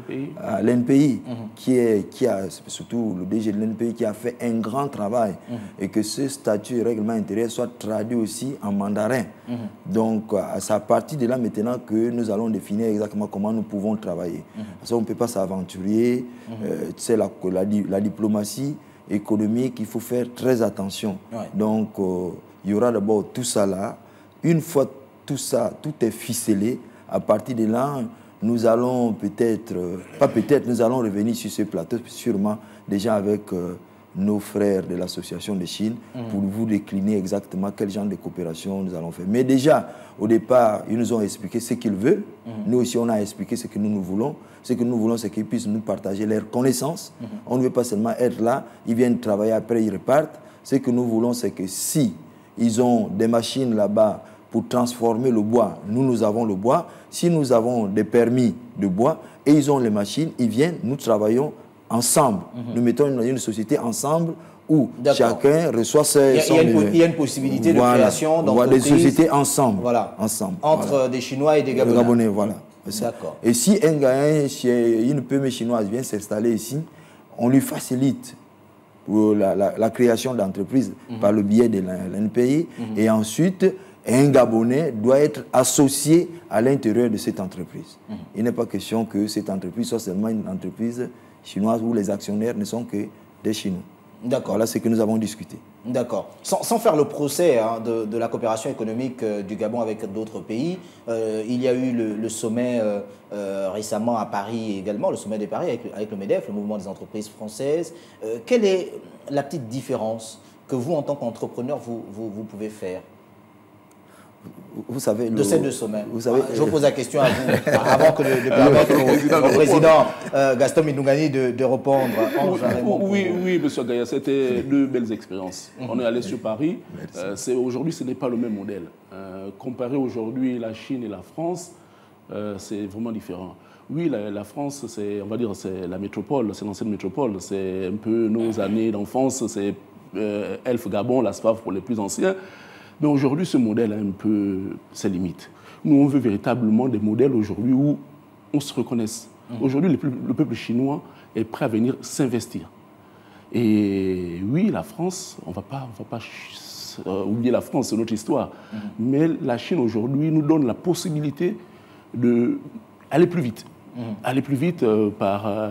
à, à l'N P I, mm-hmm. qui, est, qui a, surtout le D G de l'N P I, qui a fait un grand travail mm-hmm. et que ce statut et règlement intérieur soit traduit aussi en mandarin. Mm-hmm. Donc, c'est à partir de là maintenant que nous allons définir exactement comment nous pouvons travailler. Mm-hmm. Parce qu'on ne peut pas s'aventurer, mm-hmm. euh, tu sais, la, la, la diplomatie économique, il faut faire très attention. Ouais. Donc, euh, il y aura d'abord tout ça là. Une fois tout ça, tout est ficelé, à partir de là, nous allons peut-être, euh, pas peut-être, nous allons revenir sur ce plateau, sûrement déjà avec euh, nos frères de l'association de Chine, mmh. pour vous décliner exactement quel genre de coopération nous allons faire. Mais déjà, au départ, ils nous ont expliqué ce qu'ils veulent. Mmh. Nous aussi, on a expliqué ce que nous, nous voulons. Ce que nous voulons, c'est qu'ils puissent nous partager leurs connaissances. Mmh. On ne veut pas seulement être là, ils viennent travailler, après ils repartent. Ce que nous voulons, c'est que si ils ont des machines là-bas pour transformer le bois, nous, nous avons le bois. Si nous avons des permis de bois et ils ont les machines, ils viennent, nous travaillons ensemble. Mm-hmm. Nous mettons une, une société ensemble où chacun reçoit ses... Il y a, il y a, une, il y a une possibilité voilà. de création d'entreprises. Des sociétés ensemble. Voilà. ensemble Entre voilà. des Chinois et des Gabonais. Gabonais, voilà. D'accord. Et si un gars, une P M E chinoise vient s'installer ici, on lui facilite pour la, la, la création d'entreprises mm-hmm. par le biais de l'N P I. Mm-hmm. Et ensuite, un Gabonais doit être associé à l'intérieur de cette entreprise. Mm-hmm. Il n'est pas question que cette entreprise soit seulement une entreprise chinoise où les actionnaires ne sont que des Chinois. D'accord. Voilà ce que nous avons discuté. D'accord. Sans, sans faire le procès hein, de, de la coopération économique euh, du Gabon avec d'autres pays, euh, il y a eu le, le sommet euh, euh, récemment à Paris également, le sommet de Paris avec, avec le MEDEF, le mouvement des entreprises françaises. Euh, quelle est la petite différence que vous, en tant qu'entrepreneur, vous, vous, vous pouvez faire vous savez, de le, ces deux sommets. Vous savez, Je vous pose la question à vous, avant que de, de permettre au, au président euh, Gaston Mindoungani de, de répondre. Oui, oui, monsieur Gaïa, c'était deux belles expériences. Mm-hmm. On est allé sur Paris. Euh, aujourd'hui, ce n'est pas le même modèle. Euh, comparé aujourd'hui la Chine et la France, euh, c'est vraiment différent. Oui, la, la France, c'est, on va dire, c'est la métropole, c'est l'ancienne métropole. C'est un peu nos années d'enfance. C'est euh, Elf Gabon, la S P A V pour les plus anciens. Mais aujourd'hui, ce modèle a un peu ses limites. Nous, on veut véritablement des modèles aujourd'hui où on se reconnaisse. Mmh. Aujourd'hui, le, le peuple chinois est prêt à venir s'investir. Et oui, la France, on ne va pas, on va pas euh, oublier la France, c'est notre histoire. Mmh. Mais la Chine, aujourd'hui, nous donne la possibilité d'aller plus vite. Mmh. Aller plus vite euh, par euh,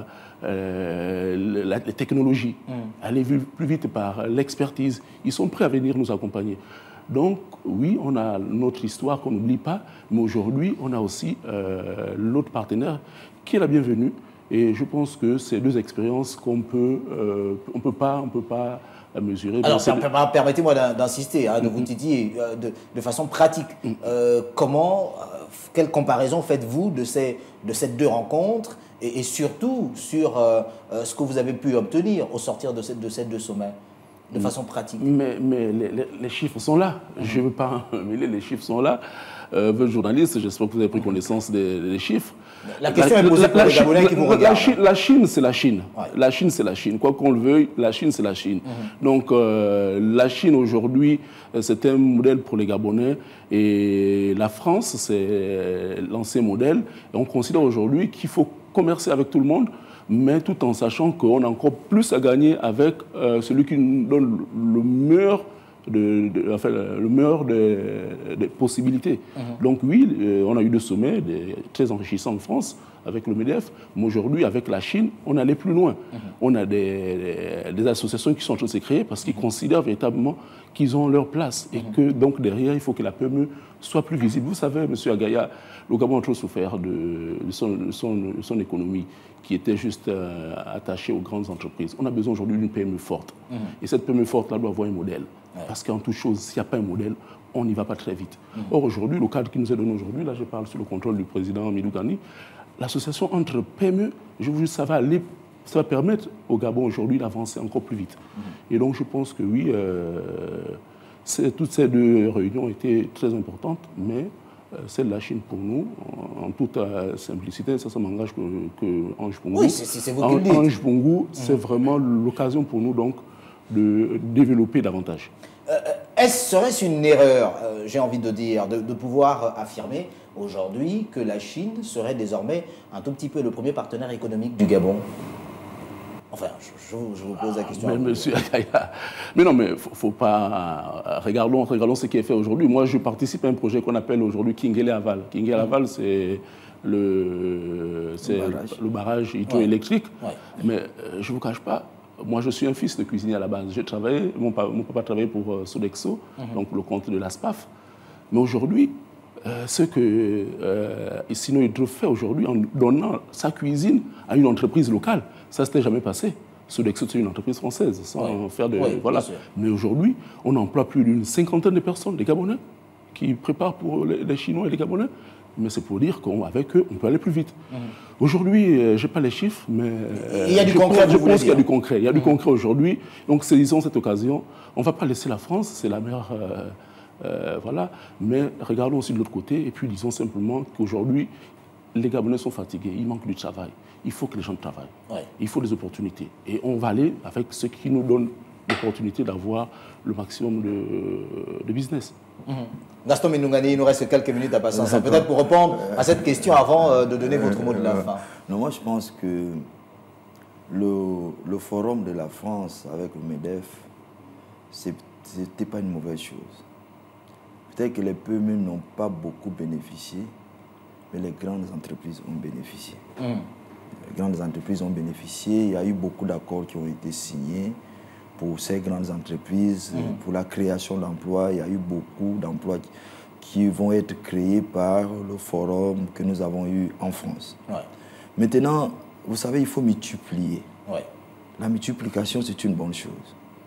euh, la, les technologies, mmh. aller plus vite par l'expertise. Ils sont prêts à venir nous accompagner. Donc, oui, on a notre histoire qu'on n'oublie pas, mais aujourd'hui, on a aussi euh, l'autre partenaire qui est la bienvenue. Et je pense que c'est deux expériences qu'on peut, euh, on peut pas, on peut pas mesurer. Alors, donc, permettez-moi d'insister, hein, de mm-hmm. vous titiller euh, de, de façon pratique. Mm-hmm. euh, comment, euh, quelle comparaison faites-vous de ces, de ces deux rencontres et, et surtout sur euh, ce que vous avez pu obtenir au sortir de, cette, de ces deux sommets? De façon pratique. Mais, mais les, les chiffres sont là. Mm-hmm. Je ne veux pas mêler, les chiffres sont là. Euh, vous êtes journaliste, j'espère que vous avez pris connaissance des, des chiffres. La question la, est posée la, pour la, les Gabonais qui vous regardent. La Chine, la Chine c'est la Chine. Ouais. La Chine, c'est la Chine. Quoi qu'on le veuille, la Chine, c'est la Chine. Mm-hmm. Donc, euh, la Chine, aujourd'hui, c'est un modèle pour les Gabonais. Et la France, c'est l'ancien modèle. Et on considère aujourd'hui qu'il faut commercer avec tout le monde, mais tout en sachant qu'on a encore plus à gagner avec euh, celui qui nous donne le meilleur, de, de, enfin, le meilleur des de possibilités. Mm-hmm. Donc oui, euh, on a eu des sommets des, très enrichissants en France, avec le MEDEF, mais aujourd'hui, avec la Chine, on allait plus loin. Mm-hmm. On a des, des associations qui sont en train de se créer parce qu'ils mm-hmm. considèrent véritablement qu'ils ont leur place et mm-hmm. que donc derrière, il faut que la P M E soit plus visible. Vous savez, M. Agaya, le Gabon a trop souffert de, de, son, de, son, de son économie qui était juste euh, attachée aux grandes entreprises. On a besoin aujourd'hui d'une P M E forte. Mm-hmm. Et cette P M E forte-là doit avoir un modèle. Ouais. Parce qu'en toute chose, s'il n'y a pas un modèle, on n'y va pas très vite. Mm-hmm. Or, aujourd'hui, le cadre qui nous est donné aujourd'hui, là je parle sous le contrôle du président Hamidou Kani, l'association entre P M E, je vous dis, ça va aller, ça va permettre au Gabon aujourd'hui d'avancer encore plus vite. Mm-hmm. Et donc, je pense que oui, euh, toutes ces deux réunions étaient très importantes, mais euh, celle de la Chine pour nous, en, en toute euh, simplicité, ça, ça m'engage que, que Ange Pongou. Oui, c'est vous qui le dites. Ange Pongou, c'est mm-hmm. vraiment l'occasion pour nous donc de développer davantage. Euh, est-ce, serait-ce une erreur, euh, j'ai envie de dire, de, de pouvoir affirmer aujourd'hui que la Chine serait désormais un tout petit peu le premier partenaire économique du Gabon? Enfin, je, je, vous, je vous pose la question. Mais, monsieur Agaya, mais non, mais faut, faut pas. Regardons, regardons ce qui est fait aujourd'hui. Moi, je participe à un projet qu'on appelle aujourd'hui Kingele Aval. Kingele Aval, c'est le, c'est le barrage, le barrage hydroélectrique. Ouais. Ouais. Mais euh, je ne vous cache pas, moi, je suis un fils de cuisinier à la base. J'ai travaillé, mon, mon papa travaillait pour euh, Sodexo, mm-hmm. donc le compte de l'A S P A F. Mais aujourd'hui, euh, ce que euh, Sino Hydro fait aujourd'hui en donnant sa cuisine à une entreprise locale, ça ne s'était jamais passé. Sodexo, c'est une entreprise française, sans oui. faire de... Oui, voilà. Mais aujourd'hui, on emploie plus d'une cinquantaine de personnes, des Gabonais, qui préparent pour les, les Chinois et les Gabonais. Mais c'est pour dire qu'avec eux, on peut aller plus vite. Mmh. Aujourd'hui, euh, je n'ai pas les chiffres, mais euh, il y a du je concret, pense, je pense qu'il y a du concret. Il y a mmh. du concret aujourd'hui. Donc, saisissons cette occasion. On ne va pas laisser la France, c'est la meilleure... Euh, euh, voilà. Mais regardons aussi de l'autre côté. Et puis, disons simplement qu'aujourd'hui, les Gabonais sont fatigués. Il manque du travail. Il faut que les gens travaillent. Ouais. Il faut des opportunités. Et on va aller avec ce qui nous donne l'opportunité d'avoir le maximum de, de business. Mmh. Gaston Minungani, il nous reste quelques minutes à passer ensemble. Peut-être pour répondre à cette question avant de donner votre mot de la fin. Non, moi je pense que le, le forum de la France avec le MEDEF, ce n'était pas une mauvaise chose. Peut-être que les P M E n'ont pas beaucoup bénéficié, mais les grandes entreprises ont bénéficié. Mmh. Les grandes entreprises ont bénéficié. Il y a eu beaucoup d'accords qui ont été signés pour ces grandes entreprises, mmh. pour la création d'emplois. Il y a eu beaucoup d'emplois qui, qui vont être créés par le forum que nous avons eu en France. Ouais. Maintenant, vous savez, il faut multiplier. Ouais. La multiplication, c'est une bonne chose.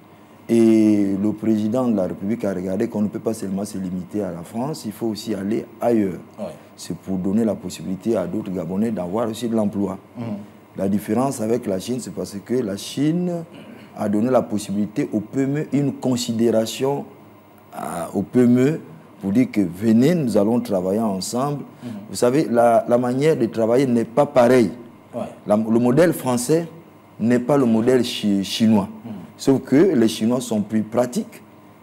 Et le président de la République a regardé qu'on ne peut pas seulement se limiter à la France, il faut aussi aller ailleurs. Ouais. C'est pour donner la possibilité à d'autres Gabonais d'avoir aussi de l'emploi. Mmh. La différence avec la Chine, c'est parce que la Chine a donné la possibilité aux P M E, une considération à, aux P M E pour dire que venez, nous allons travailler ensemble. Mmh. Vous savez, la, la manière de travailler n'est pas pareille. Ouais. La, le modèle français n'est pas le modèle chi, chinois. Mmh. Sauf que les Chinois sont plus pratiques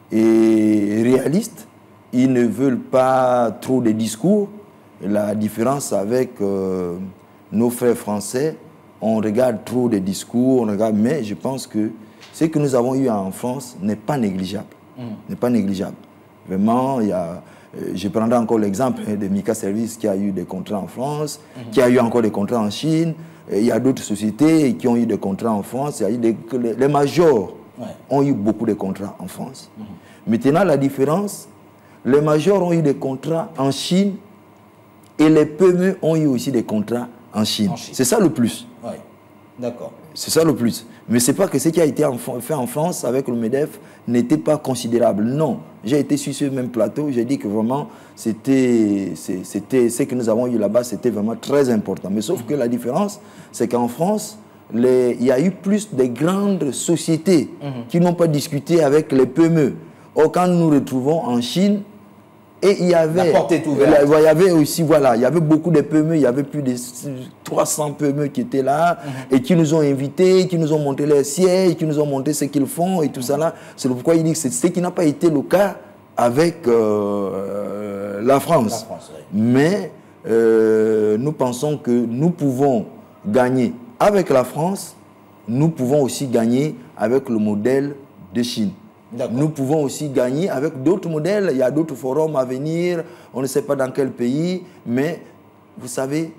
et réalistes. Ils ne veulent pas trop de discours. La différence avec euh, nos frères français, on regarde trop de discours, on regarde, mais je pense que ce que nous avons eu en France n'est pas négligeable. Mmh. N'est pas négligeable. Vraiment, il y a, je prendrai encore l'exemple de Mika Service qui a eu des contrats en France, mmh. qui a eu encore des contrats en Chine. Il y a d'autres sociétés qui ont eu des contrats en France. Il y a eu des, les, les majors ouais. ont eu beaucoup de contrats en France. Mmh. Maintenant, la différence, les majors ont eu des contrats en Chine et les P M E ont eu aussi des contrats en Chine. Chine. C'est ça le plus. Oui, d'accord. C'est ça le plus. Mais ce n'est pas que ce qui a été en, fait en France avec le MEDEF n'était pas considérable. Non. J'ai été sur ce même plateau, j'ai dit que vraiment, c'était, c'était, ce que nous avons eu là-bas, c'était vraiment très important. Mais sauf que la différence, c'est qu'en France, les, il y a eu plus de grandes sociétés mm-hmm. qui n'ont pas discuté avec les P M E. Or, quand nous nous retrouvons en Chine, et il y avait, la porte est ouverte. Il y avait aussi, voilà, il y avait beaucoup de P M E, il y avait plus de trois cents P M E qui étaient là mm-hmm. et qui nous ont invités, qui nous ont montré leurs sièges, qui nous ont montré ce qu'ils font et tout mm-hmm. ça là. C'est pourquoi il dit que c'est ce qui n'a pas été le cas avec euh, la France. La France oui. Mais euh, nous pensons que nous pouvons gagner avec la France, nous pouvons aussi gagner avec le modèle de Chine. Nous pouvons aussi gagner avec d'autres modèles. Il y a d'autres forums à venir. On ne sait pas dans quel pays. Mais vous savez,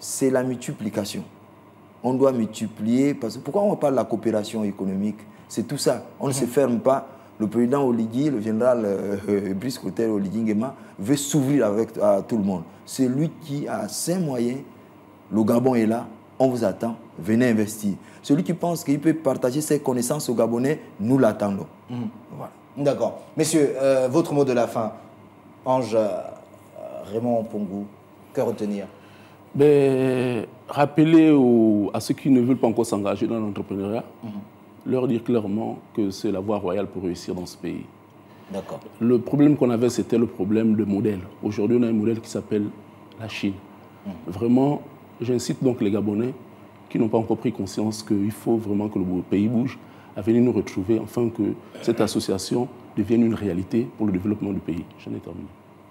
c'est la multiplication. On doit multiplier, parce que pourquoi on parle de la coopération économique? C'est tout ça. On ne se ferme pas. Le président Oligui, le général euh, Brice Clotaire Oligui Nguema veut s'ouvrir avec à tout le monde. C'est lui qui a ses moyens. Le Gabon est là, on vous attend, venez investir. Celui qui pense qu'il peut partager ses connaissances aux Gabonais, nous l'attendons. Mmh. Voilà. D'accord. Messieurs, euh, votre mot de la fin. Ange euh, Raymond Pongou, que retenir? Ben, rappeler aux, à ceux qui ne veulent pas encore s'engager dans l'entrepreneuriat, mmh. leur dire clairement que c'est la voie royale pour réussir dans ce pays. D'accord. Le problème qu'on avait, c'était le problème de modèle. Aujourd'hui, on a un modèle qui s'appelle la Chine. Mmh. Vraiment, j'incite donc les Gabonais qui n'ont pas encore pris conscience qu'il faut vraiment que le pays bouge, à venir nous retrouver, afin que cette association devienne une réalité pour le développement du pays. J'en ai terminé.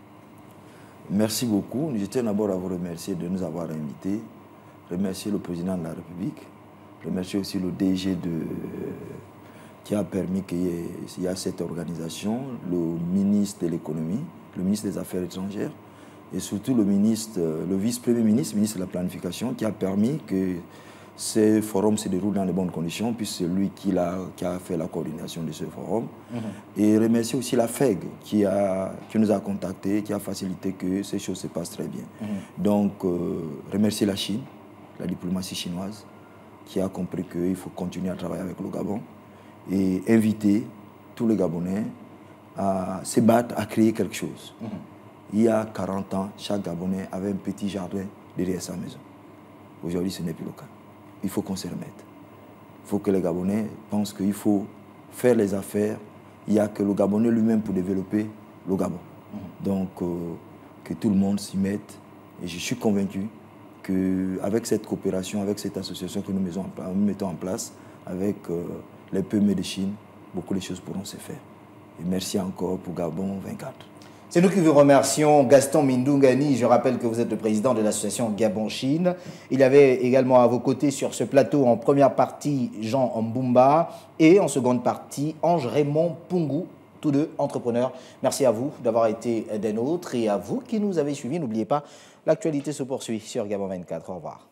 Merci beaucoup. Je tiens d'abord à vous remercier de nous avoir invités, remercier le président de la République, remercier aussi le D G de, qui a permis qu'il y ait, il y a cette organisation, le ministre de l'économie, le ministre des Affaires étrangères, et surtout le ministre, le vice-premier ministre, ministre de la planification, qui a permis que ce forum se déroule dans de bonnes conditions, puisque c'est lui qui a, qui a fait la coordination de ce forum. Mm-hmm. Et remercier aussi la F E G qui, a, qui nous a contactés, qui a facilité que ces choses se passent très bien. Mm-hmm. Donc, euh, remercier la Chine, la diplomatie chinoise, qui a compris qu'il faut continuer à travailler avec le Gabon, et inviter tous les Gabonais à se battre, à créer quelque chose. Mm-hmm. Il y a quarante ans, chaque Gabonais avait un petit jardin derrière sa maison. Aujourd'hui, ce n'est plus le cas. Il faut qu'on se remette. Il faut que les Gabonais pensent qu'il faut faire les affaires. Il n'y a que le Gabonais lui-même pour développer le Gabon. Mmh. Donc, euh, que tout le monde s'y mette. Et je suis convaincu qu'avec cette coopération, avec cette association que nous mettons en, nous mettons en place, avec euh, les P M E de Chine, beaucoup de choses pourront se faire. Et merci encore pour Gabon vingt-quatre. C'est nous qui vous remercions. Gaston Mindungani, je rappelle que vous êtes le président de l'association Gabon-Chine. Il y avait également à vos côtés sur ce plateau en première partie Jean Mbumba et en seconde partie Ange Raymond Pongou, tous deux entrepreneurs. Merci à vous d'avoir été des nôtres et à vous qui nous avez suivis. N'oubliez pas, l'actualité se poursuit sur Gabon vingt-quatre. Au revoir.